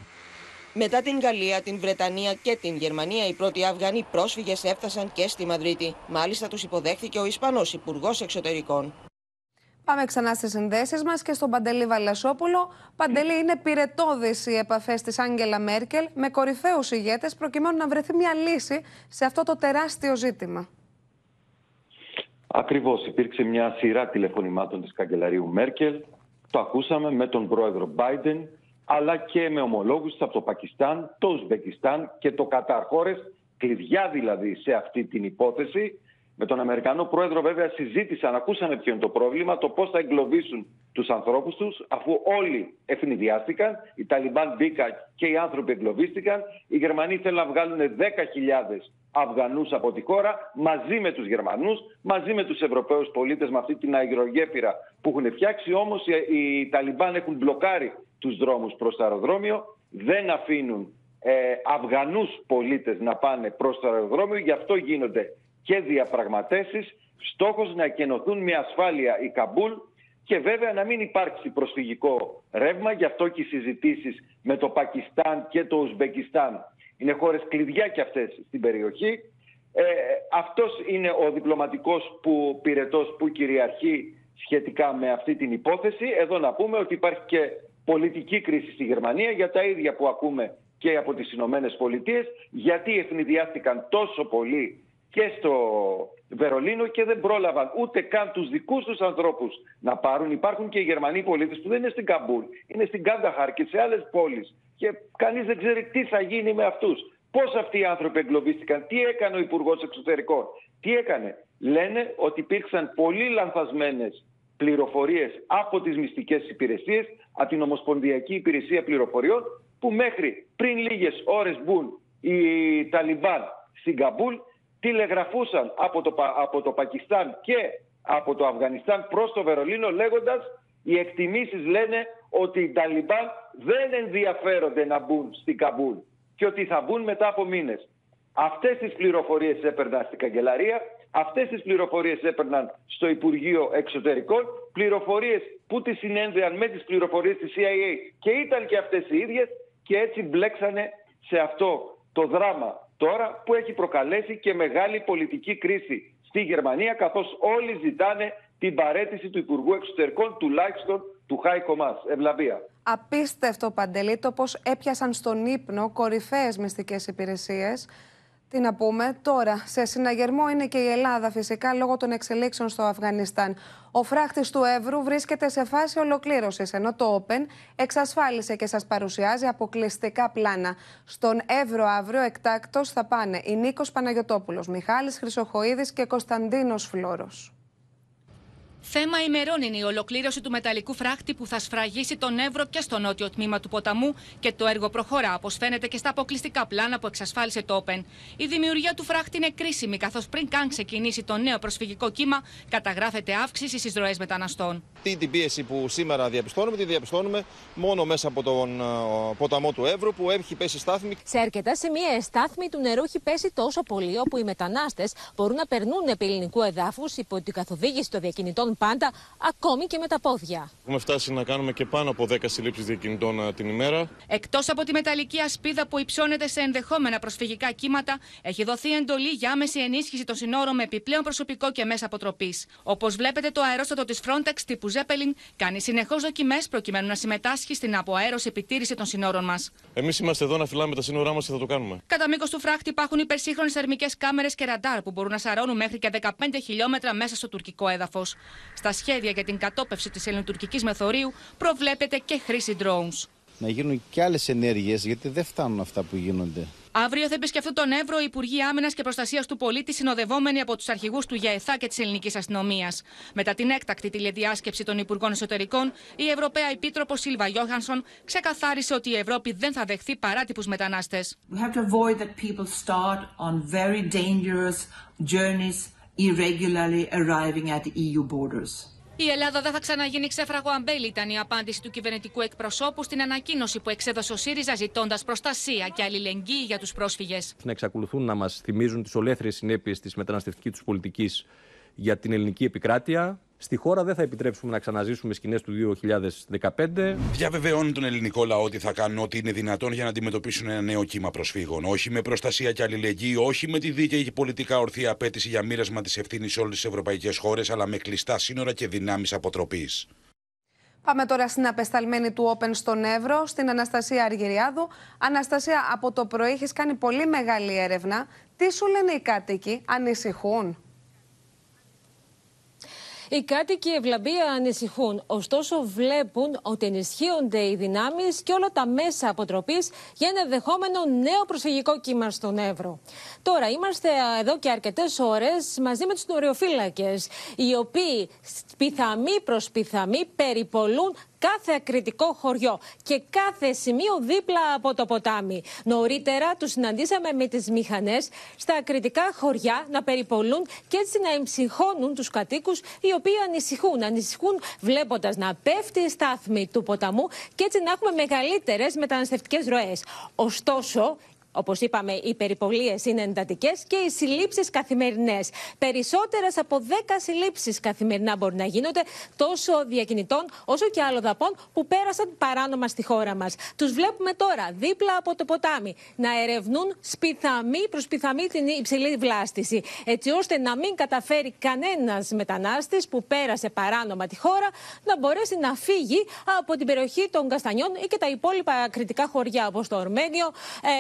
Speaker 6: Μετά την Γαλλία, την Βρετανία και την Γερμανία, οι πρώτοι Αφγανοί πρόσφυγες έφτασαν και στη Μαδρίτη. Μάλιστα τους υποδέχθηκε ο Ισπανός Υπουργός Εξωτερικών.
Speaker 2: Πάμε ξανά στις συνδέσεις μας και στον Παντελή Βαλασόπουλο. Παντελή, είναι πυρετώδεις οι επαφές της Άγγελα Μέρκελ με κορυφαίους ηγέτες προκειμένου να βρεθεί μια λύση σε αυτό το τεράστιο ζήτημα.
Speaker 27: Ακριβώς. Υπήρξε μια σειρά τηλεφωνημάτων της καγκελαρίου Μέρκελ. Το ακούσαμε με τον πρόεδρο Μπάιντεν, αλλά και με ομολόγους από το Πακιστάν, το Ουσμπεκιστάν και το Κατάρ. Χώρες κλειδιά δηλαδή σε αυτή την υπόθεση. Με τον Αμερικανό πρόεδρο βέβαια συζήτησαν, ακούσαμε ποιο είναι το πρόβλημα, το πώς θα εγκλωβίσουν τους ανθρώπους τους, αφού όλοι ευνηδιάστηκαν, οι Ταλιμπάν μπήκαν και οι άνθρωποι εγκλωβίστηκαν. Οι Γερμανοί θέλουν να βγάλουν δέκα χιλιάδες Αφγανούς από τη χώρα, μαζί με τους Γερμανούς, μαζί με τους Ευρωπαίους πολίτες, με αυτή την αερογέφυρα που έχουν φτιάξει. Όμως οι Ταλιμπάν έχουν μπλοκάρει τους δρόμους προς το αεροδρόμιο, δεν αφήνουν ε, Αφγανούς πολίτες να πάνε προς το αεροδρόμιο, γι' αυτό γίνονται και διαπραγματεύσεις, στόχος να εκενωθούν με ασφάλεια η Καμπούλ και βέβαια να μην υπάρξει προσφυγικό ρεύμα, γι' αυτό και οι συζητήσεις με το Πακιστάν και το Ουσμπεκιστάν είναι χώρες κλειδιά και αυτές στην περιοχή. Ε, αυτός είναι ο διπλωματικός που, πυρετός που κυριαρχεί σχετικά με αυτή την υπόθεση. Εδώ να πούμε ότι υπάρχει και πολιτική κρίση στη Γερμανία για τα ίδια που ακούμε και από τις Ηνωμένες Πολιτείες, γιατί ευνηδιάστηκαν τόσο πολύ και στο Βερολίνο και δεν πρόλαβαν ούτε καν τους δικούς τους ανθρώπους να πάρουν. Υπάρχουν και οι Γερμανοί πολίτες που δεν είναι στην Καμπούλ, είναι στην Κάνταχαρ και σε άλλες πόλεις και κανείς δεν ξέρει τι θα γίνει με αυτούς. Πώς αυτοί οι άνθρωποι εγκλωβίστηκαν, τι έκανε ο Υπουργός Εξωτερικών, τι έκανε. Λένε ότι υπήρξαν πολύ λανθασμένες πληροφορίες από τις μυστικές υπηρεσίες, από την Ομοσπονδιακή Υπηρεσία Πληροφοριών, που μέχρι πριν λίγες ώρες μπουν οι Ταλιμπάν στην Καμπούλ, τηλεγραφούσαν από το, από το Πακιστάν και από το Αφγανιστάν προς το Βερολίνο, λέγοντας, οι εκτιμήσεις λένε ότι οι Ταλιμπάν δεν ενδιαφέρονται να μπουν στην Καμπούλ και ότι θα μπουν μετά από μήνες. Αυτές τις πληροφορίες έπαιρναν στην Καγκελαρία, αυτές τις πληροφορίες έπαιρναν στο Υπουργείο Εξωτερικών, πληροφορίες που τις συνένδεαν με τις πληροφορίες της σι άι έι και ήταν και αυτές οι ίδιες, και έτσι μπλέξανε σε αυτό το δράμα τώρα που έχει προκαλέσει και μεγάλη πολιτική κρίση στη Γερμανία, καθώς όλοι ζητάνε την παραίτηση του Υπουργού Εξωτερικών, τουλάχιστον του Χάικο Μάς. Ευλαβία.
Speaker 2: Απίστευτο, Παντελή, το πώς έπιασαν στον ύπνο κορυφαίες μυστικές υπηρεσίες. Τι να πούμε τώρα, σε συναγερμό είναι και η Ελλάδα φυσικά λόγω των εξελίξεων στο Αφγανιστάν. Ο φράχτης του Εύρου βρίσκεται σε φάση ολοκλήρωσης, ενώ το Open εξασφάλισε και σας παρουσιάζει αποκλειστικά πλάνα. Στον Εύρο αύριο εκτάκτως θα πάνε η Νίκος Παναγιωτόπουλος, Μιχάλης Χρυσοχοΐδης και Κωνσταντίνος Φλόρος.
Speaker 1: Θέμα ημερών είναι η ολοκλήρωση του μεταλλικού φράχτη που θα σφραγίσει τον Εύρο και στο νότιο τμήμα του ποταμού, και το έργο προχωρά, όπως φαίνεται και στα αποκλειστικά πλάνα που εξασφάλισε το Open. Η δημιουργία του φράχτη είναι κρίσιμη, καθώς πριν καν ξεκινήσει το νέο προσφυγικό κύμα, καταγράφεται αύξηση στις ροές μεταναστών.
Speaker 5: Αυτή την πίεση που σήμερα διαπιστώνουμε, τη διαπιστώνουμε μόνο μέσα από τον ποταμό του Εύρου, που έχει πέσει στάθμη.
Speaker 7: Σε αρκετά σημεία η στάθμη του νερού έχει πέσει τόσο πολύ, όπου οι μετανάστες μπορούν να περνούν επί ελληνικού εδάφους υπό την καθοδήγηση των διακινητών πάντα, ακόμη και με τα πόδια.
Speaker 5: Έχουμε φτάσει να κάνουμε και πάνω από δέκα συλλήψεις διακινητών την ημέρα.
Speaker 1: Εκτός από τη μεταλλική ασπίδα που υψώνεται σε ενδεχόμενα προσφυγικά κύματα, έχει δοθεί εντολή για άμεση ενίσχυση των συνόρων με επιπλέον προσωπικό και μέσα αποτροπής. Όπως βλέπετε, το αερόστατο της Frontex τύπου Zeppelin κάνει συνεχώς δοκιμές προκειμένου να συμμετάσχει στην αποαέρωση επιτήρηση των συνόρων μας.
Speaker 5: Εμείς είμαστε εδώ να φυλάμε τα σύνορά μας και θα το κάνουμε.
Speaker 1: Κατά μήκος του φράχτη υπάρχουν υπερσύγχρονες θερμικές κάμερες και ραντάρ που μπορούν να σαρώνουν μέχρι και δεκαπέντε χιλιόμετρα μέσα στο τουρκικό έδαφος. Στα σχέδια για την κατόπευση της ελληνοτουρκικής μεθορίου προβλέπεται και χρήση drones.
Speaker 8: Να γίνουν και άλλες ενέργειες, γιατί δεν φτάνουν αυτά που γίνονται.
Speaker 1: Αύριο θα επισκεφθούν τον Εύρο οι Υπουργοί Άμυνας και Προστασίας του Πολίτη, συνοδευόμενοι από τους αρχηγούς του ΓΕΘΑ και της Ελληνικής Αστυνομίας. Μετά την έκτακτη τηλεδιάσκεψη των Υπουργών Εσωτερικών, η Ευρωπαία Επίτροπος Σίλβα Γιόχανσον ξεκαθάρισε ότι η Ευρώπη δεν θα δεχθεί παράτυπους μετανάστες.
Speaker 9: We have to avoid that people start on very dangerous journeys irregularly arriving at the ι γιου borders.
Speaker 1: Η Ελλάδα δεν θα ξαναγίνει ξέφραγο αμπέλι, ήταν η απάντηση του κυβερνητικού εκπροσώπου στην ανακοίνωση που εξέδωσε ο ΣΥΡΙΖΑ ζητώντας προστασία και αλληλεγγύη για τους πρόσφυγες.
Speaker 22: Να εξακολουθούν να μας θυμίζουν τις ολέθριες συνέπειες της μεταναστευτικής τους πολιτικής για την ελληνική επικράτεια. Στη χώρα δεν θα επιτρέψουμε να ξαναζήσουμε σκηνές του δύο χιλιάδες δεκαπέντε.
Speaker 10: Διαβεβαιώνουν τον ελληνικό λαό ότι θα κάνουν ό,τι είναι δυνατόν για να αντιμετωπίσουν ένα νέο κύμα προσφύγων. Όχι με προστασία και αλληλεγγύη, όχι με τη δίκαιη και πολιτικά ορθή απέτηση για μοίρασμα της ευθύνης σε όλες τις ευρωπαϊκές χώρες, αλλά με κλειστά σύνορα και δυνάμεις αποτροπής.
Speaker 2: Πάμε τώρα στην απεσταλμένη του Open στον Εύρο, στην Αναστασία Αργυριάδου. Αναστασία, από το πρωί έχεις κάνει πολύ μεγάλη έρευνα. Τι σου λένε οι κάτοικοι, ανησυχούν?
Speaker 7: Οι κάτοικοι Ευλαμπία ανησυχούν, ωστόσο βλέπουν ότι ενισχύονται οι δυνάμεις και όλα τα μέσα αποτροπής για ένα ενδεχόμενο νέο προσφυγικό κύμα στον Εύρο. Τώρα είμαστε εδώ και αρκετές ώρες μαζί με τους νοριοφύλακες, οι οποίοι πιθαμή προς πιθαμή περιπολούν κάθε ακριτικό χωριό και κάθε σημείο δίπλα από το ποτάμι. Νωρίτερα τους συναντήσαμε με τις μηχανές στα ακριτικά χωριά να περιπολούν και έτσι να εμψυχώνουν τους κατοίκους, οι οποίοι ανησυχούν. Ανησυχούν βλέποντας να πέφτει η στάθμη του ποταμού και έτσι να έχουμε μεγαλύτερες μεταναστευτικές ροές. Ωστόσο, όπως είπαμε, οι περιπολίες είναι εντατικές και οι συλλήψεις καθημερινές. Περισσότερες από δέκα συλλήψεις καθημερινά μπορεί να γίνονται, τόσο διακινητών όσο και αλλοδαπών που πέρασαν παράνομα στη χώρα μας. Τους βλέπουμε τώρα δίπλα από το ποτάμι να ερευνούν σπιθαμή προς σπιθαμή την υψηλή βλάστηση, έτσι ώστε να μην καταφέρει κανένας μετανάστης που πέρασε παράνομα τη χώρα να μπορέσει να φύγει από την περιοχή των Καστανιών ή και τα υπόλοιπα κριτικά χωριά, όπως το Ορμένιο ε, και τα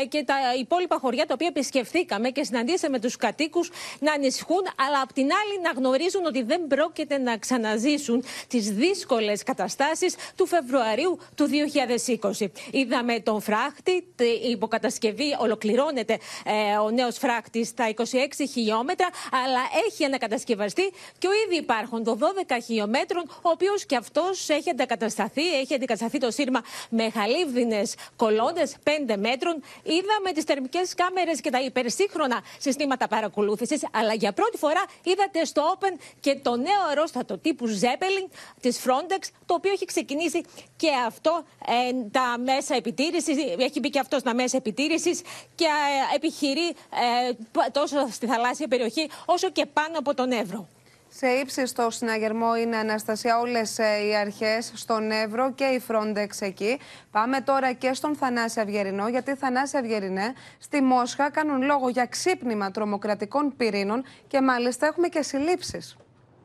Speaker 7: υπόλοιπα χωριά τα οποία επισκεφθήκαμε και συναντήσαμε με τους κατοίκους να ανησυχούν, αλλά απ' την άλλη να γνωρίζουν ότι δεν πρόκειται να ξαναζήσουν τις δύσκολες καταστάσεις του Φεβρουαρίου του δύο χιλιάδες είκοσι. Είδαμε τον φράχτη, η υποκατασκευή ολοκληρώνεται, ε, ο νέος φράχτης στα είκοσι έξι χιλιόμετρα, αλλά έχει ανακατασκευαστεί και ο ήδη υπάρχον των δώδεκα χιλιόμετρων, ο οποίος και αυτός έχει αντικατασταθεί, έχει αντικατασταθεί το σύρμα με χαλίβδινες κολόνες πέντε μέτρων. Είδαμε τις θερμικές κάμερες και τα υπερσύγχρονα συστήματα παρακολούθησης, αλλά για πρώτη φορά είδατε στο Open και το νέο αερόστατο τύπου Zeppelin της Frontex, το οποίο έχει ξεκινήσει και αυτό ε, τα μέσα επιτήρησης, έχει μπει και αυτό στα μέσα επιτήρησης και ε, επιχειρεί ε, τόσο στη θαλάσσια περιοχή όσο και πάνω από τον Εύρο.
Speaker 2: Σε ύψιστο συναγερμό είναι, Αναστασία, όλες οι αρχές στον Εύρο και η Frontex εκεί. Πάμε τώρα και στον Θανάση Αυγερινό, γιατί Θανάση Αυγερινέ, στη Μόσχα κάνουν λόγο για ξύπνημα τρομοκρατικών πυρήνων και μάλιστα έχουμε και συλλήψεις.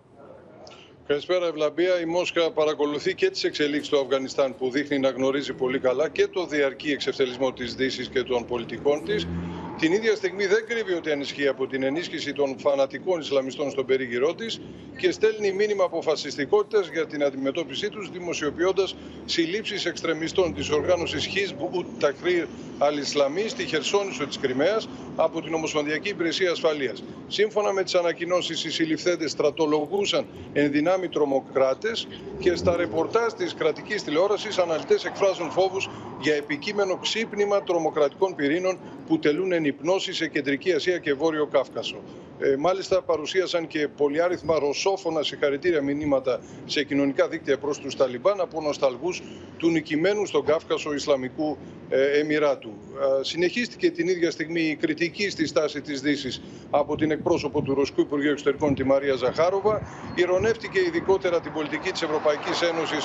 Speaker 11: Καλησπέρα, Ευλαμπία. Η Μόσχα παρακολουθεί και τις εξελίξεις του Αφγανιστάν, που δείχνει να γνωρίζει πολύ καλά και το διαρκή εξευτελισμό της Δύσης και των πολιτικών της. Την ίδια στιγμή δεν κρύβει ότι ανησυχεί από την ενίσχυση των φανατικών Ισλαμιστών στον περίγυρό της και στέλνει μήνυμα αποφασιστικότητας για την αντιμετώπιση τους, δημοσιοποιώντας συλλήψεις εξτρεμιστών της οργάνωσης Hizb ut-Tahrir al-Islami στη Χερσόνησο της Κριμαίας από την Ομοσπονδιακή Υπηρεσία Ασφαλείας. Σύμφωνα με τις ανακοινώσεις, οι συλληφθέντες στρατολογούσαν εν δυνάμει τρομοκράτες και στα ρεπορτάζ της κρατικής τηλεόρασης αναλυτές εκφράζουν φόβους για επικείμενο ξύπνημα τρομοκρατικών πυρήνων που τελούν εν υπνώση σε Κεντρική Ασία και Βόρειο Κάφκασο. Ε, μάλιστα παρουσίασαν και πολυάριθμα ρωσόφωνα συγχαρητήρια μηνύματα σε κοινωνικά δίκτυα προς τους Ταλιμπάν από νοσταλγούς του νικημένου στον Κάφκασο Ισλαμικού ε, Εμιράτου. Ε, συνεχίστηκε την ίδια στιγμή η κριτική στη στάση της Δύσης από την εκπρόσωπο του Ρωσικού Υπουργείου Εξωτερικών, τη Μαρία Ζαχάροβα. Ηρωνεύτηκε ειδικότερα την πολιτική της Ευρωπαϊκής Ένωσης ε,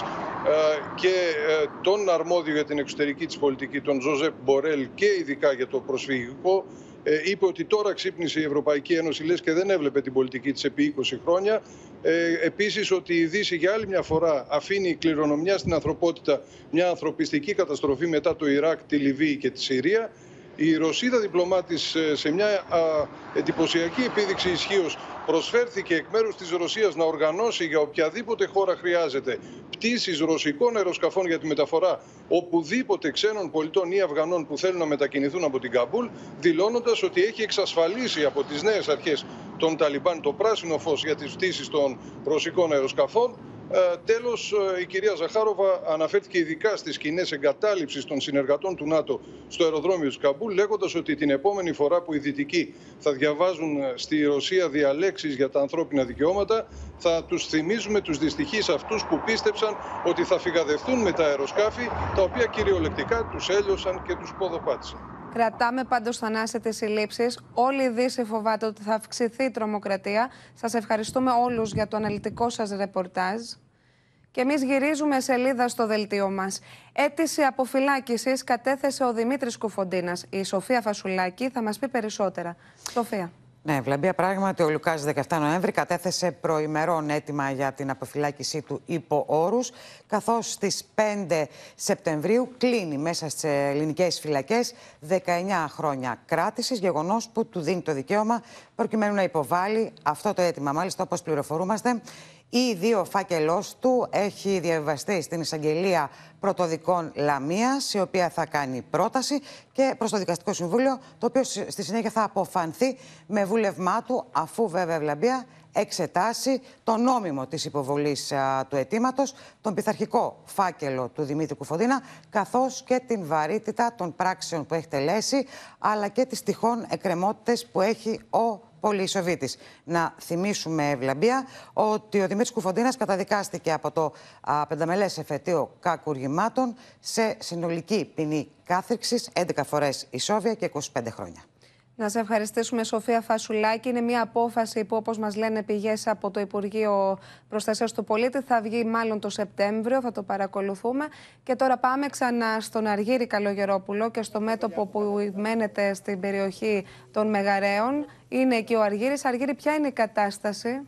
Speaker 11: και ε, τον αρμόδιο για την εξωτερική της πολιτική, τον Ζωζέπ Μπορέλ, και ειδικά για το προσφυγικό. Ε, είπε ότι τώρα ξύπνησε η Ευρωπαϊκή Ένωση, λες και δεν έβλεπε την πολιτική της επί είκοσι χρόνια. Ε, επίσης ότι η Δύση για άλλη μια φορά αφήνει κληρονομιά στην ανθρωπότητα, μια ανθρωπιστική καταστροφή μετά το Ιράκ, τη Λιβύη και τη Συρία. Η Ρωσίδα διπλωμάτης σε μια α, εντυπωσιακή επίδειξη ισχύως προσφέρθηκε εκ μέρους της Ρωσίας να οργανώσει για οποιαδήποτε χώρα χρειάζεται πτήσεις ρωσικών αεροσκαφών για τη μεταφορά οπουδήποτε ξένων πολιτών ή Αφγανών που θέλουν να μετακινηθούν από την Καμπούλ, δηλώνοντας ότι έχει εξασφαλίσει από τις νέες αρχές των Ταλιμπάν το πράσινο φως για τις πτήσεις των ρωσικών αεροσκαφών. Ε, τέλος, η κυρία Ζαχάροβα αναφέρθηκε ειδικά στις σκηνές εγκατάλειψης των συνεργατών του ΝΑΤΟ στο αεροδρόμιο της Καμπούλ, λέγοντας ότι την επόμενη φορά που οι Δυτικοί θα διαβάζουν στη Ρωσία διαλέξεις για τα ανθρώπινα δικαιώματα, θα τους θυμίζουμε τους δυστυχείς αυτούς που πίστεψαν ότι θα φυγαδευτούν με τα αεροσκάφη, τα οποία κυριολεκτικά τους έλειωσαν και τους ποδοπάτησαν.
Speaker 2: Κρατάμε πάντως, Θανάση, τις συλλήψεις. Όλη η Δύση φοβάται ότι θα αυξηθεί η τρομοκρατία. Σας ευχαριστούμε όλους για το αναλυτικό σας ρεπορτάζ. Και εμείς γυρίζουμε σελίδα στο δελτίο μας. Αίτηση αποφυλάκησης κατέθεσε ο Δημήτρης Κουφοντίνας. Η Σοφία Φασουλάκη θα μας πει περισσότερα. Σοφία.
Speaker 12: Ναι, Βλαμπία, πράγματι ο Λουκάς δεκαεπτά Νοέμβρη κατέθεσε προημερών αίτημα για την αποφυλάκησή του υπό όρους, καθώς στις πέντε Σεπτεμβρίου κλείνει μέσα στις ελληνικές φυλακές δεκαεννιά χρόνια κράτησης, γεγονός που του δίνει το δικαίωμα προκειμένου να υποβάλει αυτό το αίτημα. Μάλιστα, όπως πληροφορούμαστε, ήδη ο φάκελός του έχει διαβιβαστεί στην Εισαγγελία Πρωτοδικών Λαμίας, η οποία θα κάνει πρόταση και προς το Δικαστικό Συμβούλιο, το οποίο στη συνέχεια θα αποφανθεί με βούλευμά του, αφού βέβαια, Βλαμπία, εξετάσει το νόμιμο της υποβολής α, του αιτήματος, τον πειθαρχικό φάκελο του Δημήτρη Κουφοντίνα, καθώς και την βαρύτητα των πράξεων που έχει τελέσει, αλλά και τις τυχόν εκκρεμότητες που έχει ο Πολυσοβίτης. Να θυμίσουμε, Βλαμπία, ότι ο Δημήτρης Κουφοντίνας καταδικάστηκε από το α, πενταμελές εφετείο κακουργημάτων σε συνολική ποινή κάθριξης έντεκα φορές ισόβια και είκοσι πέντε χρόνια.
Speaker 2: Να σε ευχαριστήσουμε, Σοφία Φασουλάκη. Είναι μια απόφαση που, όπως μας λένε πηγές από το Υπουργείο Προστασίας του Πολίτη, θα βγει μάλλον το Σεπτέμβριο. Θα το παρακολουθούμε. Και τώρα πάμε ξανά στον Αργύρη Καλογερόπουλο και στο μέτωπο που μένετε στην περιοχή των Μεγαρέων. Είναι εκεί ο Αργύρης. Αργύρη, ποια είναι η κατάσταση?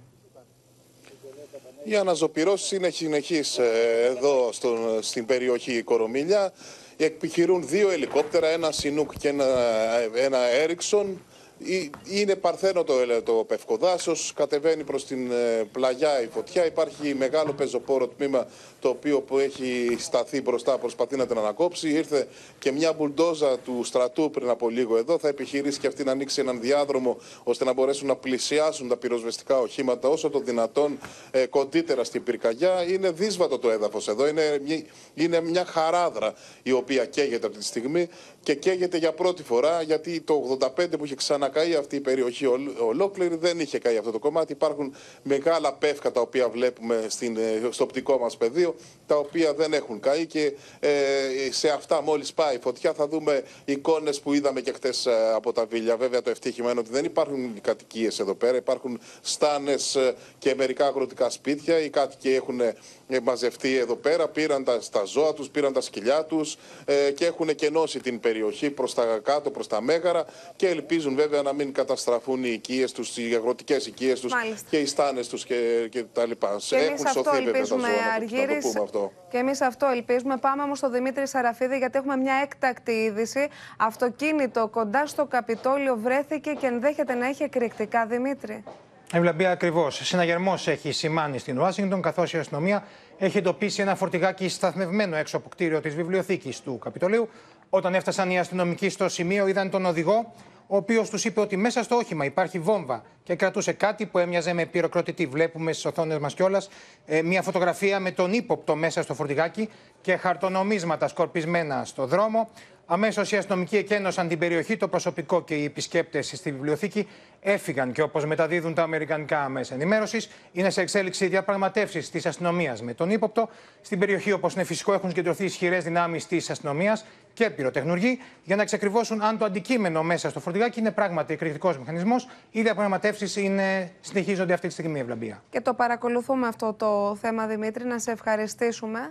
Speaker 13: Οι αναζωπυρώσεις είναι συνεχείς εδώ στον, στην περιοχή Κορομίλια. Επιχειρούν δύο ελικόπτερα, ένα Σινούκ και ένα, ένα Έριξον. Είναι παρθένο το, το Πευκοδάσος, κατεβαίνει προς την πλαγιά η φωτιά. Υπάρχει μεγάλο πεζοπόρο τμήμα το οποίο που έχει σταθεί μπροστά, προσπαθεί να την ανακόψει. Ήρθε και μια μπουλντόζα του στρατού πριν από λίγο εδώ. Θα επιχειρήσει και αυτή να ανοίξει έναν διάδρομο ώστε να μπορέσουν να πλησιάσουν τα πυροσβεστικά οχήματα όσο το δυνατόν ε, κοντύτερα στην πυρκαγιά. Είναι δύσβατο το έδαφος εδώ. Είναι, είναι μια χαράδρα η οποία καίγεται αυτή τη στιγμή και καίγεται για πρώτη φορά, γιατί το ογδόντα πέντε που είχε ξανακαεί αυτή η περιοχή ολόκληρη δεν είχε καεί αυτό το κομμάτι. Υπάρχουν μεγάλα πεύκα τα οποία βλέπουμε στην, στο οπτικό μας πεδίο, τα οποία δεν έχουν καεί και ε, σε αυτά μόλις πάει η φωτιά θα δούμε εικόνες που είδαμε και χτες ε, από τα Βίλια. Βέβαια το ευτύχημα είναι ότι δεν υπάρχουν κατοικίες εδώ πέρα, υπάρχουν στάνες ε, και μερικά αγροτικά σπίτια. Οι κάτοικοι έχουν ε, μαζευτεί εδώ πέρα, πήραν τα, τα ζώα τους, πήραν τα σκυλιά τους ε, και έχουν κενώσει την περιοχή προς τα κάτω, προς τα Μέγαρα και ελπίζουν βέβαια να μην καταστραφούν οι οικίες τους, οι αγροτικές οικίες τους. Μάλιστα. Και οι στάνες τους και, και τα λοιπά.
Speaker 2: Και
Speaker 13: έχουν σωθεί βέβαια τα ζώα,
Speaker 2: Αργύρης,
Speaker 13: να το πούμε αυτό.
Speaker 2: Και εμείς αυτό ελπίζουμε. Πάμε όμως στο Δημήτρη Σαραφίδη, γιατί έχουμε μια έκτακτη είδηση. Αυτοκίνητο κοντά στο Καπιτόλιο βρέθηκε και ενδέχεται να έχει εκρηκτικά, Δημήτρη.
Speaker 4: Ευλαμπία, ακριβώς. Συναγερμός έχει σημάνει στην Ουάσιγκτον, καθώς η αστυνομία έχει εντοπίσει ένα φορτηγάκι σταθμευμένο έξω από κτίριο της βιβλιοθήκης του Καπιτολίου. Όταν έφτασαν οι αστυνομικοί στο σημείο, είδαν τον οδηγό, ο οποίος τους είπε ότι μέσα στο όχημα υπάρχει βόμβα και κρατούσε κάτι που έμοιαζε με πυροκροτητή. Βλέπουμε στις οθόνες μας κιόλας ε, μια φωτογραφία με τον ύποπτο μέσα στο φορτηγάκι και χαρτονομίσματα σκορπισμένα στο δρόμο. Αμέσως οι αστυνομικοί εκένωσαν την περιοχή, το προσωπικό και οι επισκέπτες στη βιβλιοθήκη έφυγαν και όπως μεταδίδουν τα αμερικανικά μέσα ενημέρωσης, είναι σε εξέλιξη διαπραγματεύσεις της αστυνομίας με τον ύποπτο. Στην περιοχή, όπως είναι φυσικό, έχουν συγκεντρωθεί ισχυρές δυνάμεις της αστυνομίας και πυροτεχνουργοί για να εξακριβώσουν αν το αντικείμενο μέσα στο φορτηγάκι είναι πράγματι εκρηκτικός μηχανισμός. Οι διαπραγματεύσεις συνεχίζονται αυτή τη στιγμή, Ευλαμπία.
Speaker 2: Και το παρακολουθούμε αυτό το θέμα, Δημήτρη, να σε ευχαριστήσουμε.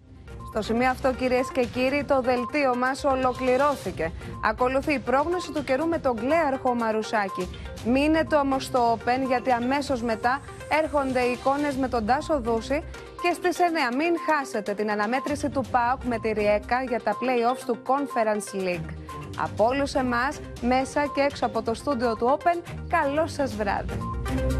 Speaker 2: Στο σημείο αυτό, κυρίες και κύριοι, το δελτίο μας ολοκληρώθηκε. Ακολουθεί η πρόγνωση του καιρού με τον Κλέαρχο Μαρουσάκη. Μείνετε όμως στο Open, γιατί αμέσως μετά έρχονται οι εικόνες με τον Τάσο Δούση και στις εννιά μην χάσετε την αναμέτρηση του ΠΑΟΚ με τη Ριέκα για τα play-offs του Conference League. Από όλους εμάς, μέσα και έξω από το στούντιο του Open, καλό σας βράδυ.